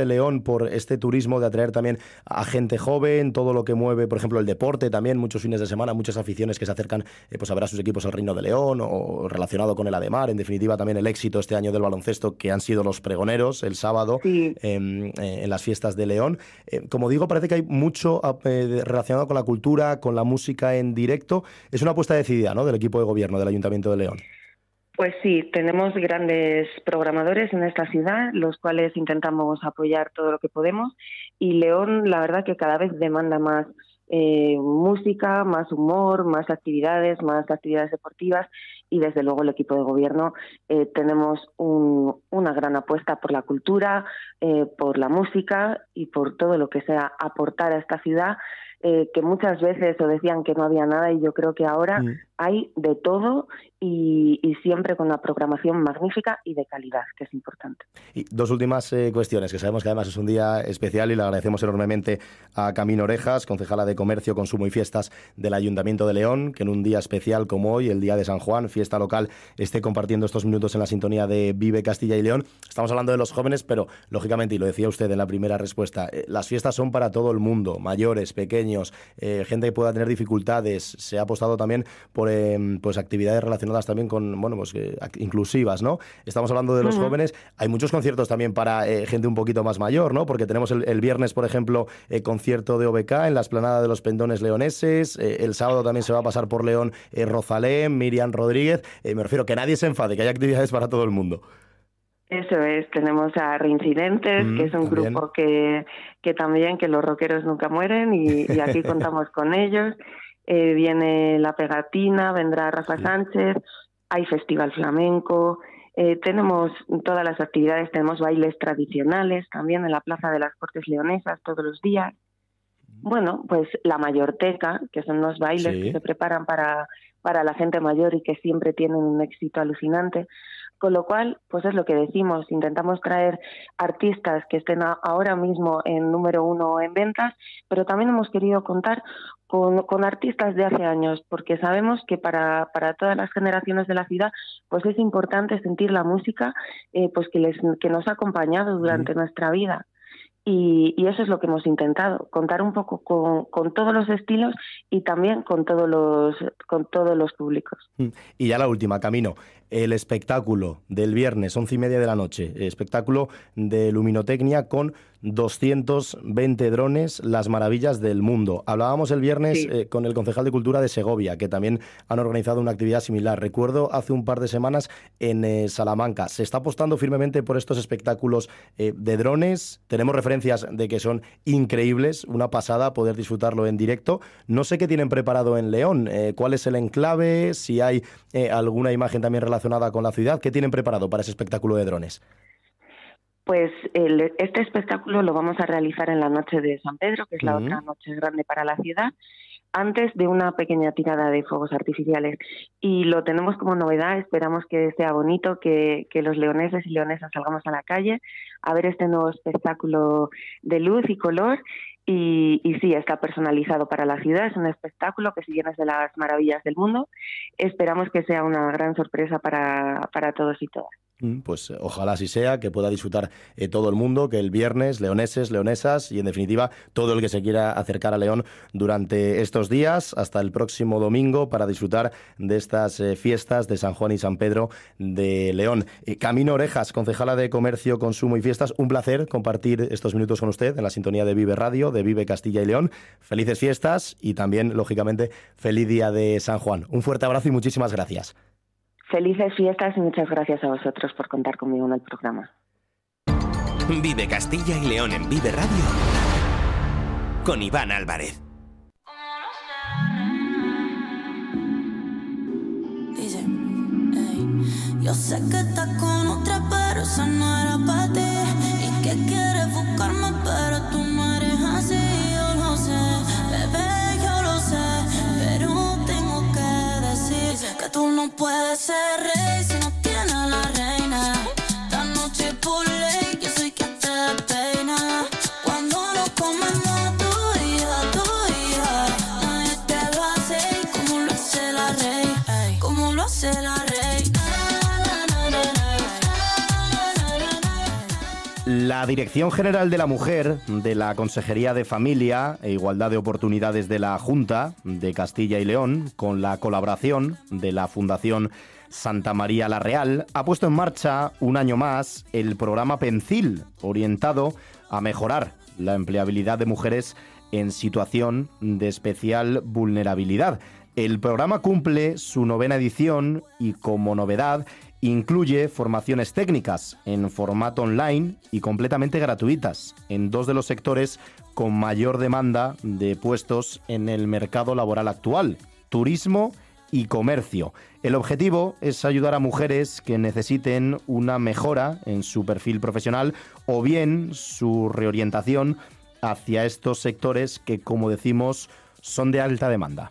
de León por este turismo de atraer también a gente joven, todo lo que mueve, por ejemplo, el deporte también, muchos fines de semana, muchas aficiones que se acercan eh, pues a ver a sus equipos al Reino de León o relacionado con el Ademar, en definitiva también el éxito este año del baloncesto que han sido los pregoneros el sábado sí. eh, eh, en las fiestas de León. Eh, como digo, parece que hay mucho eh, relacionado con la cultura, con la música en directo. Es una apuesta decidida, ¿no?, del equipo de gobierno del Ayuntamiento de León.
Pues sí, tenemos grandes programadores en esta ciudad, los cuales intentamos apoyar todo lo que podemos, y León, la verdad que cada vez demanda más eh, música, más humor, más actividades, más actividades deportivas, y desde luego el equipo de gobierno eh, tenemos un, una gran apuesta por la cultura, eh, por la música y por todo lo que sea aportar a esta ciudad, eh, que muchas veces os decían que no había nada, y yo creo que ahora mm. hay de todo y, y siempre con una programación magnífica y de calidad, que es importante.
Y dos últimas eh, cuestiones, que sabemos que además es un día especial y le agradecemos enormemente a Camino Orejas, concejala de Comercio, Consumo y Fiestas del Ayuntamiento de León, que en un día especial como hoy, el día de San Juan, fiesta local, esté compartiendo estos minutos en la sintonía de Vive Castilla y León. Estamos hablando de los jóvenes, pero lógicamente, y lo decía usted en la primera respuesta, eh, las fiestas son para todo el mundo, mayores, pequeños, eh, gente que pueda tener dificultades. Se ha apostado también por eh, pues actividades relacionadas también con, bueno, pues eh, inclusivas, ¿no? Estamos hablando de los uh-huh. jóvenes. Hay muchos conciertos también para eh, gente un poquito más mayor, ¿no? Porque tenemos el, el viernes, por ejemplo, eh, concierto de O B K en la explanada de los Pendones leoneses. Eh, el sábado también se va a pasar por León eh, Rosalén, Miriam Rodríguez. Eh, me refiero que nadie se enfade, que hay actividades para todo el mundo.
Eso es, tenemos a Reincidentes, mm, que es un también. grupo que, que también, que los rockeros nunca mueren, y, y aquí contamos con ellos. Eh, viene La Pegatina, vendrá Rafa sí. Sánchez, hay Festival Flamenco, eh, tenemos todas las actividades, tenemos bailes tradicionales también en la Plaza de las Cortes Leonesas todos los días. Bueno, pues la Mayorteca, que son los bailes sí. que se preparan para, para la gente mayor y que siempre tienen un éxito alucinante. Con lo cual, pues es lo que decimos, intentamos traer artistas que estén a, ahora mismo en número uno en ventas, pero también hemos querido contar con, con artistas de hace años, porque sabemos que para, para todas las generaciones de la ciudad, pues es importante sentir la música eh, pues que, les, que nos ha acompañado durante mm. nuestra vida. Y, y eso es lo que hemos intentado, contar un poco con, con todos los estilos y también con todos los, con todos los públicos.
Y ya la última, Camino, el espectáculo del viernes, once y media de la noche, espectáculo de luminotecnia con doscientos veinte drones, las maravillas del mundo. Hablábamos el viernes sí. eh, con el concejal de Cultura de Segovia, que también han organizado una actividad similar. Recuerdo hace un par de semanas en eh, Salamanca. Se está apostando firmemente por estos espectáculos eh, de drones. Tenemos referencias de que son increíbles, una pasada poder disfrutarlo en directo. No sé qué tienen preparado en León, eh, cuál es el enclave, si hay eh, alguna imagen también relacionada con la ciudad. ¿Qué tienen preparado para ese espectáculo de drones?
Pues el, este espectáculo lo vamos a realizar en la noche de San Pedro, que es la uh-huh. otra noche grande para la ciudad, antes de una pequeña tirada de fuegos artificiales. Y lo tenemos como novedad, esperamos que sea bonito, que, que los leoneses y leonesas salgamos a la calle a ver este nuevo espectáculo de luz y color. Y, y sí, está personalizado para la ciudad, es un espectáculo que si bien es de las maravillas del mundo, esperamos que sea una gran sorpresa para, para todos y todas.
Pues ojalá así sea, que pueda disfrutar eh, todo el mundo, que el viernes, leoneses, leonesas y en definitiva todo el que se quiera acercar a León durante estos días hasta el próximo domingo para disfrutar de estas eh, fiestas de San Juan y San Pedro de León. Eh, Camino Orejas, concejala de Comercio, Consumo y Fiestas, un placer compartir estos minutos con usted en la sintonía de Vive Radio, de Vive Castilla y León. Felices fiestas y también, lógicamente, feliz día de San Juan. Un fuerte abrazo y muchísimas gracias.
Felices fiestas y muchas gracias a vosotros por contar conmigo en el programa.
Vive Castilla y León en Vive Radio con Iván Álvarez.
Dice, hey, yo sé que estás con otra, pero esa no era para ti. Y que quieres buscarme, pero tú no eres así. Yo lo sé, bebé, yo lo sé, pero tengo que decir que tú no puedes ser rey si no tienes a la reina. Esta noche por ley yo soy quien te despeina. Cuando nos comemos tú y yo, tú y yo, nadie te lo hace como lo hace la rey, ay, como lo hace la rey.
La Dirección General de la Mujer de la Consejería de Familia e Igualdad de Oportunidades de la Junta de Castilla y León, con la colaboración de la Fundación Santa María la Real, ha puesto en marcha un año más el programa Pencil, orientado a mejorar la empleabilidad de mujeres en situación de especial vulnerabilidad. El programa cumple su novena edición y, como novedad, incluye formaciones técnicas en formato online y completamente gratuitas en dos de los sectores con mayor demanda de puestos en el mercado laboral actual: turismo y comercio. El objetivo es ayudar a mujeres que necesiten una mejora en su perfil profesional o bien su reorientación hacia estos sectores que, como decimos, son de alta demanda.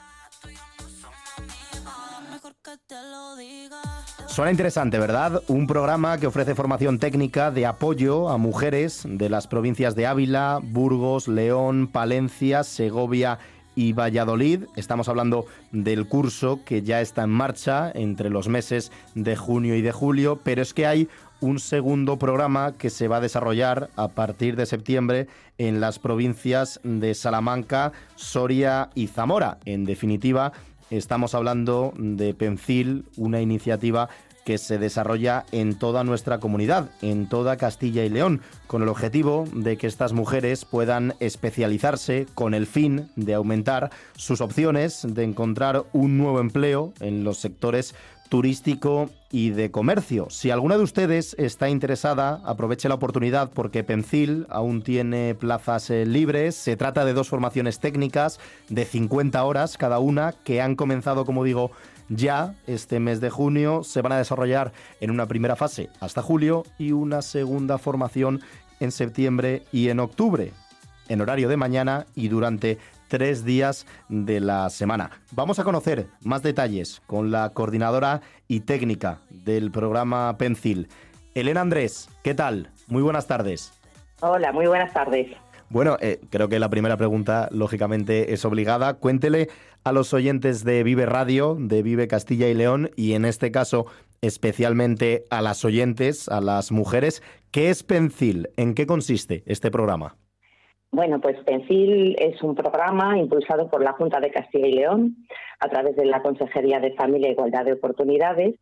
Suena interesante, ¿verdad? Un programa que ofrece formación técnica de apoyo a mujeres de las provincias de Ávila, Burgos, León, Palencia, Segovia y Valladolid. Estamos hablando del curso que ya está en marcha entre los meses de junio y de julio, pero es que hay un segundo programa que se va a desarrollar a partir de septiembre en las provincias de Salamanca, Soria y Zamora. En definitiva, estamos hablando de Pencil, una iniciativa que se desarrolla en toda nuestra comunidad, en toda Castilla y León, con el objetivo de que estas mujeres puedan especializarse con el fin de aumentar sus opciones de encontrar un nuevo empleo en los sectores turístico y de comercio. Si alguna de ustedes está interesada, aproveche la oportunidad porque Pencil aún tiene plazas eh, libres. Se trata de dos formaciones técnicas de cincuenta horas cada una que han comenzado, como digo, ya este mes de junio. Se van a desarrollar en una primera fase hasta julio y una segunda formación en septiembre y en octubre, en horario de mañana y durante tres días de la semana. Vamos a conocer más detalles con la coordinadora y técnica del programa Pencil, Elena Andrés. ¿Qué tal? Muy buenas tardes.
Hola, muy buenas tardes.
Bueno, eh, creo que la primera pregunta, lógicamente, es obligada. Cuéntele a los oyentes de Vive Radio, de Vive Castilla y León, y en este caso especialmente a las oyentes, a las mujeres, ¿qué es Pencil? ¿En qué consiste este programa?
Bueno, pues Pencil es un programa impulsado por la Junta de Castilla y León a través de la Consejería de Familia e Igualdad de Oportunidades,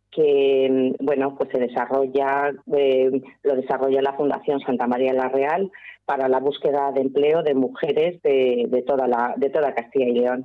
que bueno, pues se desarrolla, eh, lo desarrolla la Fundación Santa María la Real para la búsqueda de empleo de mujeres de, de toda la de toda Castilla y León.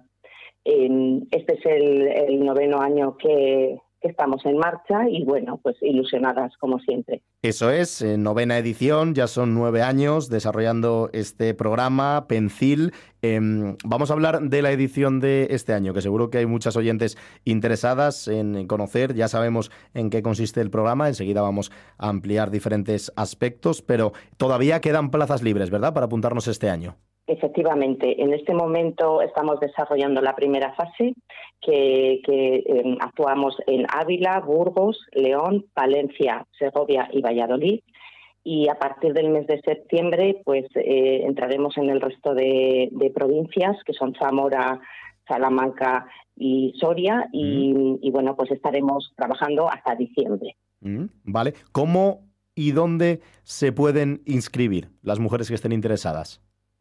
Eh, este es el, el noveno año que estamos en marcha y bueno, pues ilusionadas como siempre.
Eso es, eh, novena edición, ya son nueve años desarrollando este programa Pencil. Eh, vamos a hablar de la edición de este año, que seguro que hay muchas oyentes interesadas en conocer. Ya sabemos en qué consiste el programa, enseguida vamos a ampliar diferentes aspectos, pero todavía quedan plazas libres, ¿verdad?, para apuntarnos este año.
Efectivamente, en este momento estamos desarrollando la primera fase que, que eh, actuamos en Ávila, Burgos, León, Palencia, Segovia y Valladolid, y a partir del mes de septiembre pues eh, entraremos en el resto de, de provincias, que son Zamora, Salamanca y Soria, y, mm. y bueno, pues estaremos trabajando hasta diciembre.
Mm, vale, ¿cómo y dónde se pueden inscribir las mujeres que estén interesadas?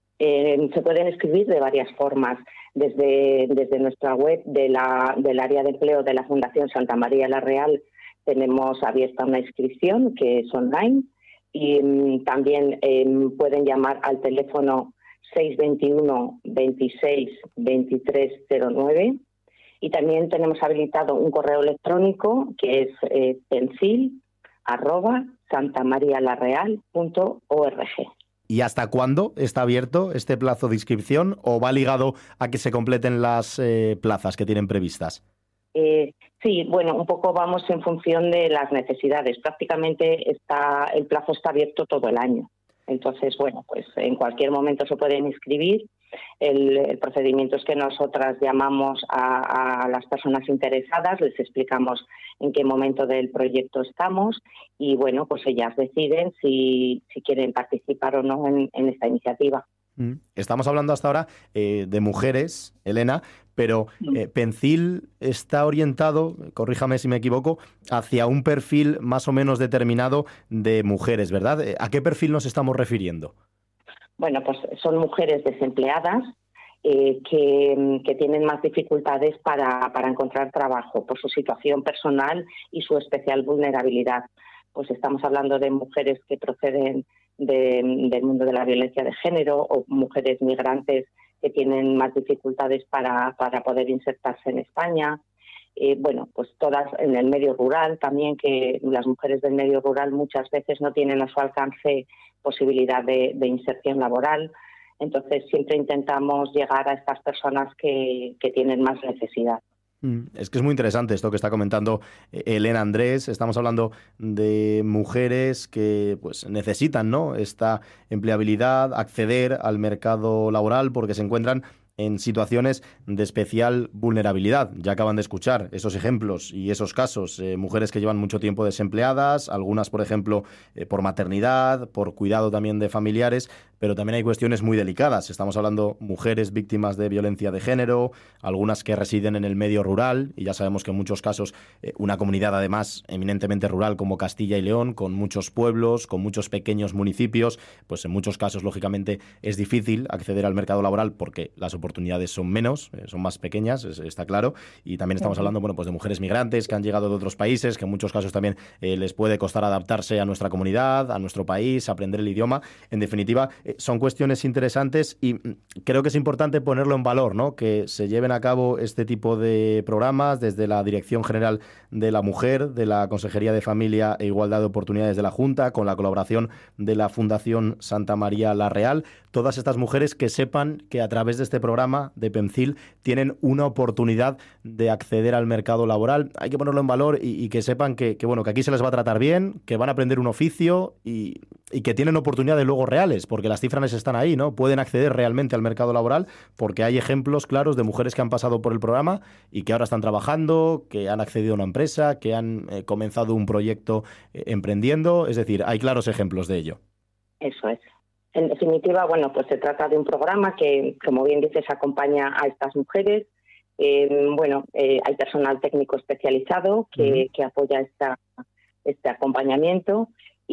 Eh, se pueden inscribir de varias formas, desde, desde nuestra web de la, del área de empleo de la Fundación Santa María la Real. Tenemos abierta una inscripción que es online y um, también um, pueden llamar al teléfono seis dos uno, veintiséis, veintitrés cero nueve, y también tenemos habilitado un correo electrónico que es eh, pencil arroba santamarialareal punto org.
¿Y hasta cuándo está abierto este plazo de inscripción o va ligado a que se completen las eh, plazas que tienen previstas?
Eh, sí, bueno, un poco vamos en función de las necesidades. Prácticamente está el plazo está abierto todo el año. Entonces, bueno, pues en cualquier momento se pueden inscribir. El, el procedimiento es que nosotras llamamos a, a las personas interesadas, les explicamos en qué momento del proyecto estamos y, bueno, pues ellas deciden si, si quieren participar o no en, en esta iniciativa.
Estamos hablando hasta ahora eh, de mujeres, Elena, pero eh, Pencil está orientado, corríjame si me equivoco, hacia un perfil más o menos determinado de mujeres, ¿verdad? ¿A qué perfil nos estamos refiriendo?
Bueno, pues son mujeres desempleadas eh, que, que tienen más dificultades para, para encontrar trabajo por su situación personal y su especial vulnerabilidad. Pues estamos hablando de mujeres que proceden de, del mundo de la violencia de género o mujeres migrantes que tienen más dificultades para, para poder insertarse en España. Eh, bueno, pues todas en el medio rural también, que las mujeres del medio rural muchas veces no tienen a su alcance posibilidad de, de inserción laboral. Entonces siempre intentamos llegar a estas personas que, que tienen más necesidad.
Es que es muy interesante esto que está comentando Elena Andrés. Estamos hablando de mujeres que pues necesitan, ¿no?, esta empleabilidad, acceder al mercado laboral porque se encuentran en situaciones de especial vulnerabilidad. Ya acaban de escuchar esos ejemplos y esos casos. Eh, mujeres que llevan mucho tiempo desempleadas, algunas, por ejemplo, eh, por maternidad, por cuidado también de familiares, pero también hay cuestiones muy delicadas. Estamos hablando de mujeres víctimas de violencia de género, algunas que residen en el medio rural, y ya sabemos que en muchos casos eh, una comunidad además eminentemente rural como Castilla y León, con muchos pueblos, con muchos pequeños municipios, pues en muchos casos, lógicamente, es difícil acceder al mercado laboral porque las oportunidades son menos, eh, son más pequeñas, es, está claro, y también estamos hablando, bueno, pues de mujeres migrantes que han llegado de otros países, que en muchos casos también eh, les puede costar adaptarse a nuestra comunidad, a nuestro país, aprender el idioma. En definitiva, eh, son cuestiones interesantes y creo que es importante ponerlo en valor, ¿no?, que se lleven a cabo este tipo de programas desde la Dirección General de la Mujer, de la Consejería de Familia e Igualdad de Oportunidades de la Junta, con la colaboración de la Fundación Santa María la Real. Todas estas mujeres que sepan que a través de este programa de Pencil tienen una oportunidad de acceder al mercado laboral. Hay que ponerlo en valor y, y que sepan que, que, bueno, que aquí se les va a tratar bien, que van a aprender un oficio y, y que tienen oportunidades luego reales, porque las cifras están ahí, ¿no? Pueden acceder realmente al mercado laboral porque hay ejemplos claros de mujeres que han pasado por el programa y que ahora están trabajando, que han accedido a una empresa, que han eh, comenzado un proyecto eh, emprendiendo. Es decir, hay claros ejemplos de ello.
Eso es. En definitiva, bueno, pues se trata de un programa que, como bien dices, acompaña a estas mujeres. Eh, bueno, eh, hay personal técnico especializado que, uh-huh. que apoya esta, este acompañamiento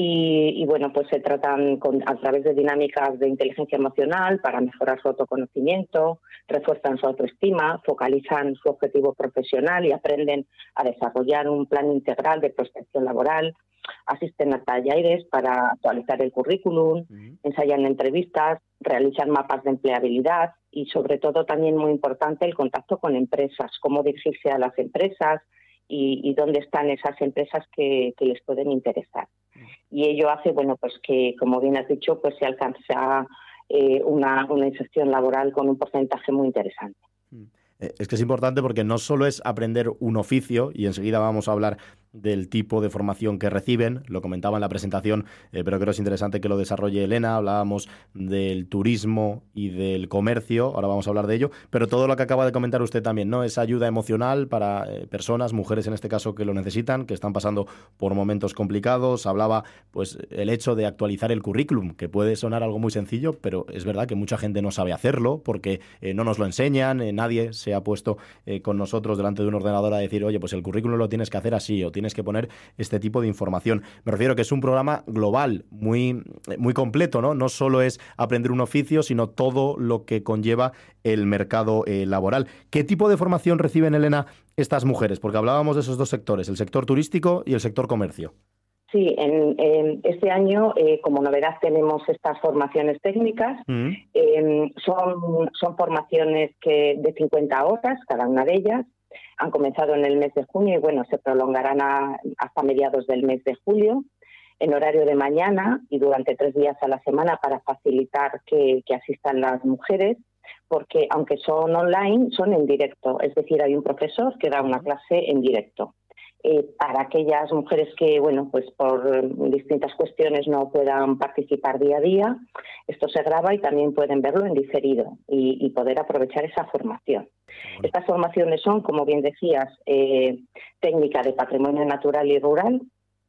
y, y, bueno, pues se tratan con, a través de dinámicas de inteligencia emocional para mejorar su autoconocimiento, refuerzan su autoestima, focalizan su objetivo profesional y aprenden a desarrollar un plan integral de prospección laboral. Asisten a talleres para actualizar el currículum, uh-huh. ensayan entrevistas, realizan mapas de empleabilidad y, sobre todo, también muy importante, el contacto con empresas, cómo dirigirse a las empresas y, y dónde están esas empresas que, que les pueden interesar. Uh-huh. Y ello hace, bueno, pues que, como bien has dicho, pues se alcanza eh, una, una inserción laboral con un porcentaje muy interesante.
Uh-huh. Es que es importante porque no solo es aprender un oficio, y enseguida vamos a hablar del tipo de formación que reciben, lo comentaba en la presentación, eh, pero creo que es interesante que lo desarrolle Elena. Hablábamos del turismo y del comercio, ahora vamos a hablar de ello, pero todo lo que acaba de comentar usted también, ¿no? Esa ayuda emocional para eh, personas, mujeres en este caso, que lo necesitan, que están pasando por momentos complicados. Hablaba, pues, el hecho de actualizar el currículum, que puede sonar algo muy sencillo, pero es verdad que mucha gente no sabe hacerlo porque eh, no nos lo enseñan, eh, nadie se ha puesto eh, con nosotros delante de un ordenador a decir, oye, pues el currículum lo tienes que hacer así o tienes que poner este tipo de información. Me refiero que es un programa global, muy, muy completo, ¿no? No solo es aprender un oficio, sino todo lo que conlleva el mercado eh, laboral. ¿Qué tipo de formación reciben, Elena, estas mujeres? Porque hablábamos de esos dos sectores, el sector turístico y el sector comercio.
Sí, en, en este año, eh, como novedad, tenemos estas formaciones técnicas. Mm. Eh, son, son formaciones que de cincuenta horas, cada una de ellas. Han comenzado en el mes de junio y, bueno, se prolongarán a, hasta mediados del mes de julio, en horario de mañana y durante tres días a la semana para facilitar que, que asistan las mujeres, porque aunque son online, son en directo. Es decir, hay un profesor que da una clase en directo. Eh, para aquellas mujeres que, bueno, pues por distintas cuestiones no puedan participar día a día, esto se graba y también pueden verlo en diferido y, y poder aprovechar esa formación. Bueno. Estas formaciones son, como bien decías, eh, técnica de patrimonio natural y rural,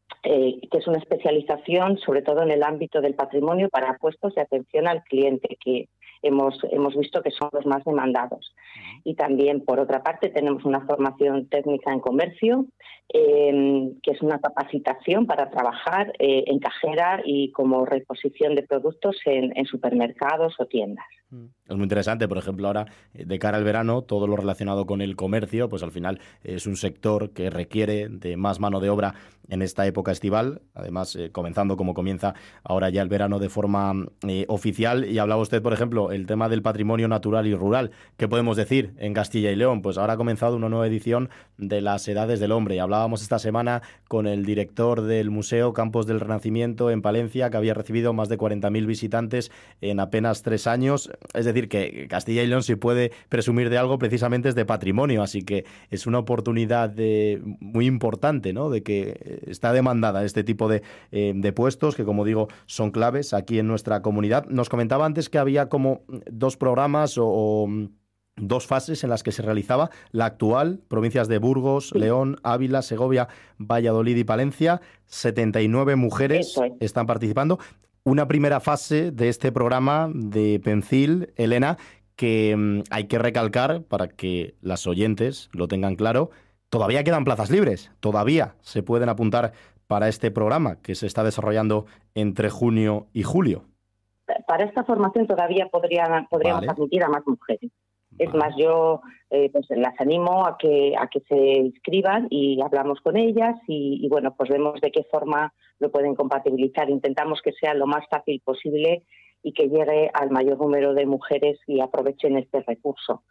eh, que es una especialización sobre todo en el ámbito del patrimonio para puestos de atención al cliente, que hemos, hemos visto que son los más demandados. Y también, por otra parte, tenemos una formación técnica en comercio, eh, que es una capacitación para trabajar eh, en cajera y como reposición de productos en, en supermercados o tiendas.
Es muy interesante, por ejemplo, ahora de cara al verano, todo lo relacionado con el comercio, pues al final es un sector que requiere de más mano de obra en esta época estival, además eh, comenzando como comienza ahora ya el verano de forma eh, oficial. Y hablaba usted, por ejemplo, el tema del patrimonio natural y rural. ¿Qué podemos decir en Castilla y León? Pues ahora ha comenzado una nueva edición de las Edades del Hombre. Y hablábamos esta semana con el director del Museo Campos del Renacimiento en Palencia, que había recibido más de cuarenta mil visitantes en apenas tres años. Es decir, que Castilla y León, si puede presumir de algo, precisamente es de patrimonio, así que es una oportunidad de, muy importante, ¿no?, de que está demandada este tipo de, eh, de puestos, que como digo, son claves aquí en nuestra comunidad. Nos comentaba antes que había como dos programas o, o dos fases en las que se realizaba la actual, provincias de Burgos, León, Ávila, Segovia, Valladolid y Palencia. setenta y nueve mujeres están participando. Una primera fase de este programa de Pencil, Elena, que mmm, hay que recalcar para que las oyentes lo tengan claro, todavía quedan plazas libres, todavía se pueden apuntar para este programa que se está desarrollando entre junio y julio.
Para esta formación todavía podrían, podríamos vale. admitir a más mujeres. Es vale. más, yo eh, pues las animo a que a que se inscriban y hablamos con ellas y, y bueno, pues vemos de qué forma lo pueden compatibilizar. Intentamos que sea lo más fácil posible y que llegue al mayor número de mujeres y aprovechen este recurso.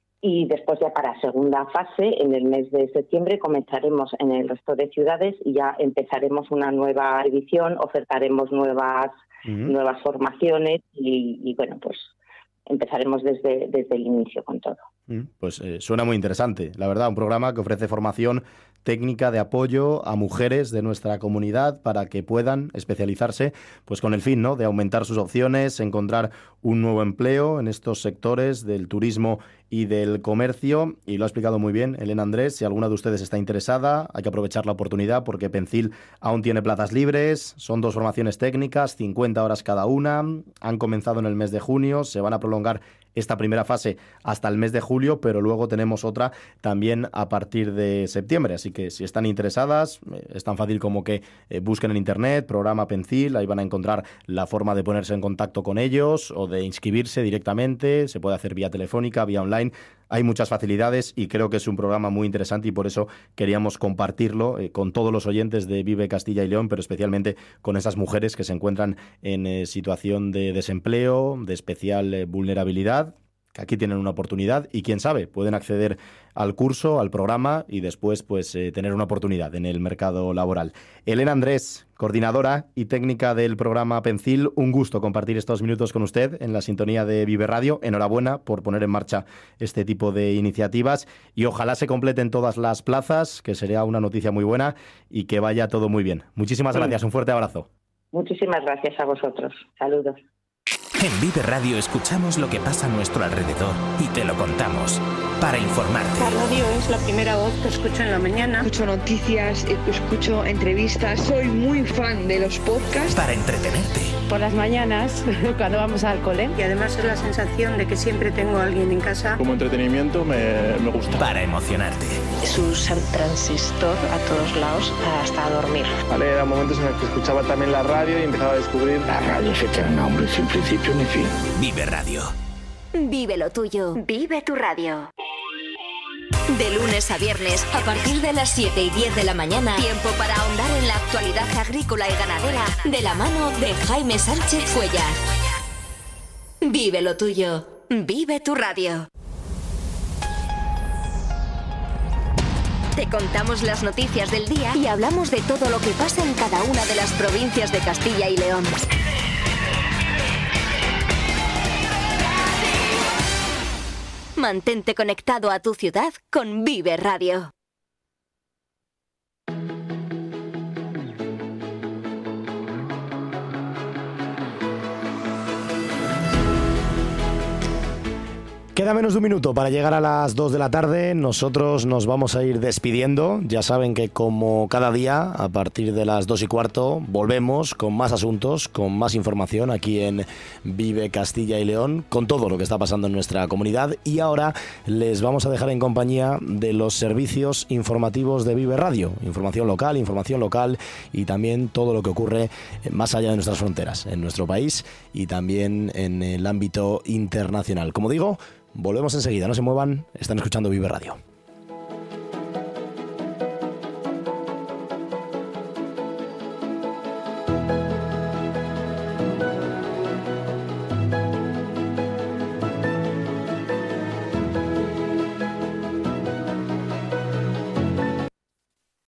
Y después ya para segunda fase, en el mes de septiembre, comenzaremos en el resto de ciudades y ya empezaremos una nueva edición, ofertaremos nuevas, uh-huh. nuevas formaciones y, y bueno, pues empezaremos desde, desde el inicio con todo.
Pues eh, suena muy interesante, la verdad, un programa que ofrece formación técnica de apoyo a mujeres de nuestra comunidad para que puedan especializarse, pues con el fin, ¿no?, de aumentar sus opciones, encontrar un nuevo empleo en estos sectores del turismo y del comercio. Y lo ha explicado muy bien Elena Andrés. Si alguna de ustedes está interesada, hay que aprovechar la oportunidad porque Pencil aún tiene plazas libres. Son dos formaciones técnicas, cincuenta horas cada una. Han comenzado en el mes de junio, se van a prolongar esta primera fase hasta el mes de julio, pero luego tenemos otra también a partir de septiembre. Así que si están interesadas, es tan fácil como que eh, busquen en internet, programa Pencil, ahí van a encontrar la forma de ponerse en contacto con ellos o de inscribirse directamente. Se puede hacer vía telefónica, vía online. Hay muchas facilidades y creo que es un programa muy interesante y por eso queríamos compartirlo eh, con todos los oyentes de Vive Castilla y León, pero especialmente con esas mujeres que se encuentran en eh, situación de desempleo, de especial eh, vulnerabilidad, que aquí tienen una oportunidad y quién sabe, pueden acceder al curso, al programa y después pues eh, tener una oportunidad en el mercado laboral. Elena Andrés, coordinadora y técnica del programa Pencil, un gusto compartir estos minutos con usted en la sintonía de Vive Radio. Enhorabuena por poner en marcha este tipo de iniciativas y ojalá se completen todas las plazas, que sería una noticia muy buena y que vaya todo muy bien. Muchísimas gracias, un fuerte abrazo.
Muchísimas gracias a vosotros. Saludos.
En Vive Radio escuchamos lo que pasa a nuestro alrededor y te lo contamos para informarte.
La radio es la primera voz que escucho en la mañana.
Escucho noticias, escucho entrevistas. Soy muy fan de los podcasts.
Para entretenerte.
Por las mañanas, cuando vamos al cole. Y además es la sensación de que siempre tengo a alguien en casa.
Como entretenimiento me, me gusta.
Para emocionarte.
Es usar transistor a todos lados hasta dormir.
Vale, eran momentos en los que escuchaba también la radio y empezaba a descubrir.
La radio es eterna, hombre, sin principio ni fin.
Vive Radio.
Vive lo tuyo. Vive tu radio. De lunes a viernes, a partir de las siete y diez de la mañana, tiempo para ahondar en la actualidad agrícola y ganadera, de la mano de Jaime Sánchez Cuellar. Vive lo tuyo. Vive tu radio. Te contamos las noticias del día y hablamos de todo lo que pasa en cada una de las provincias de Castilla y León. Mantente conectado a tu ciudad con Vive Radio.
Queda menos de un minuto para llegar a las dos de la tarde. Nosotros nos vamos a ir despidiendo. Ya saben que como cada día, a partir de las dos y cuarto, volvemos con más asuntos, con más información aquí en Vive Castilla y León, con todo lo que está pasando en nuestra comunidad. Y ahora les vamos a dejar en compañía de los servicios informativos de Vive Radio. Información local, información local y también todo lo que ocurre más allá de nuestras fronteras, en nuestro país y también en el ámbito internacional. Como digo, volvemos enseguida, no se muevan, están escuchando Vive Radio.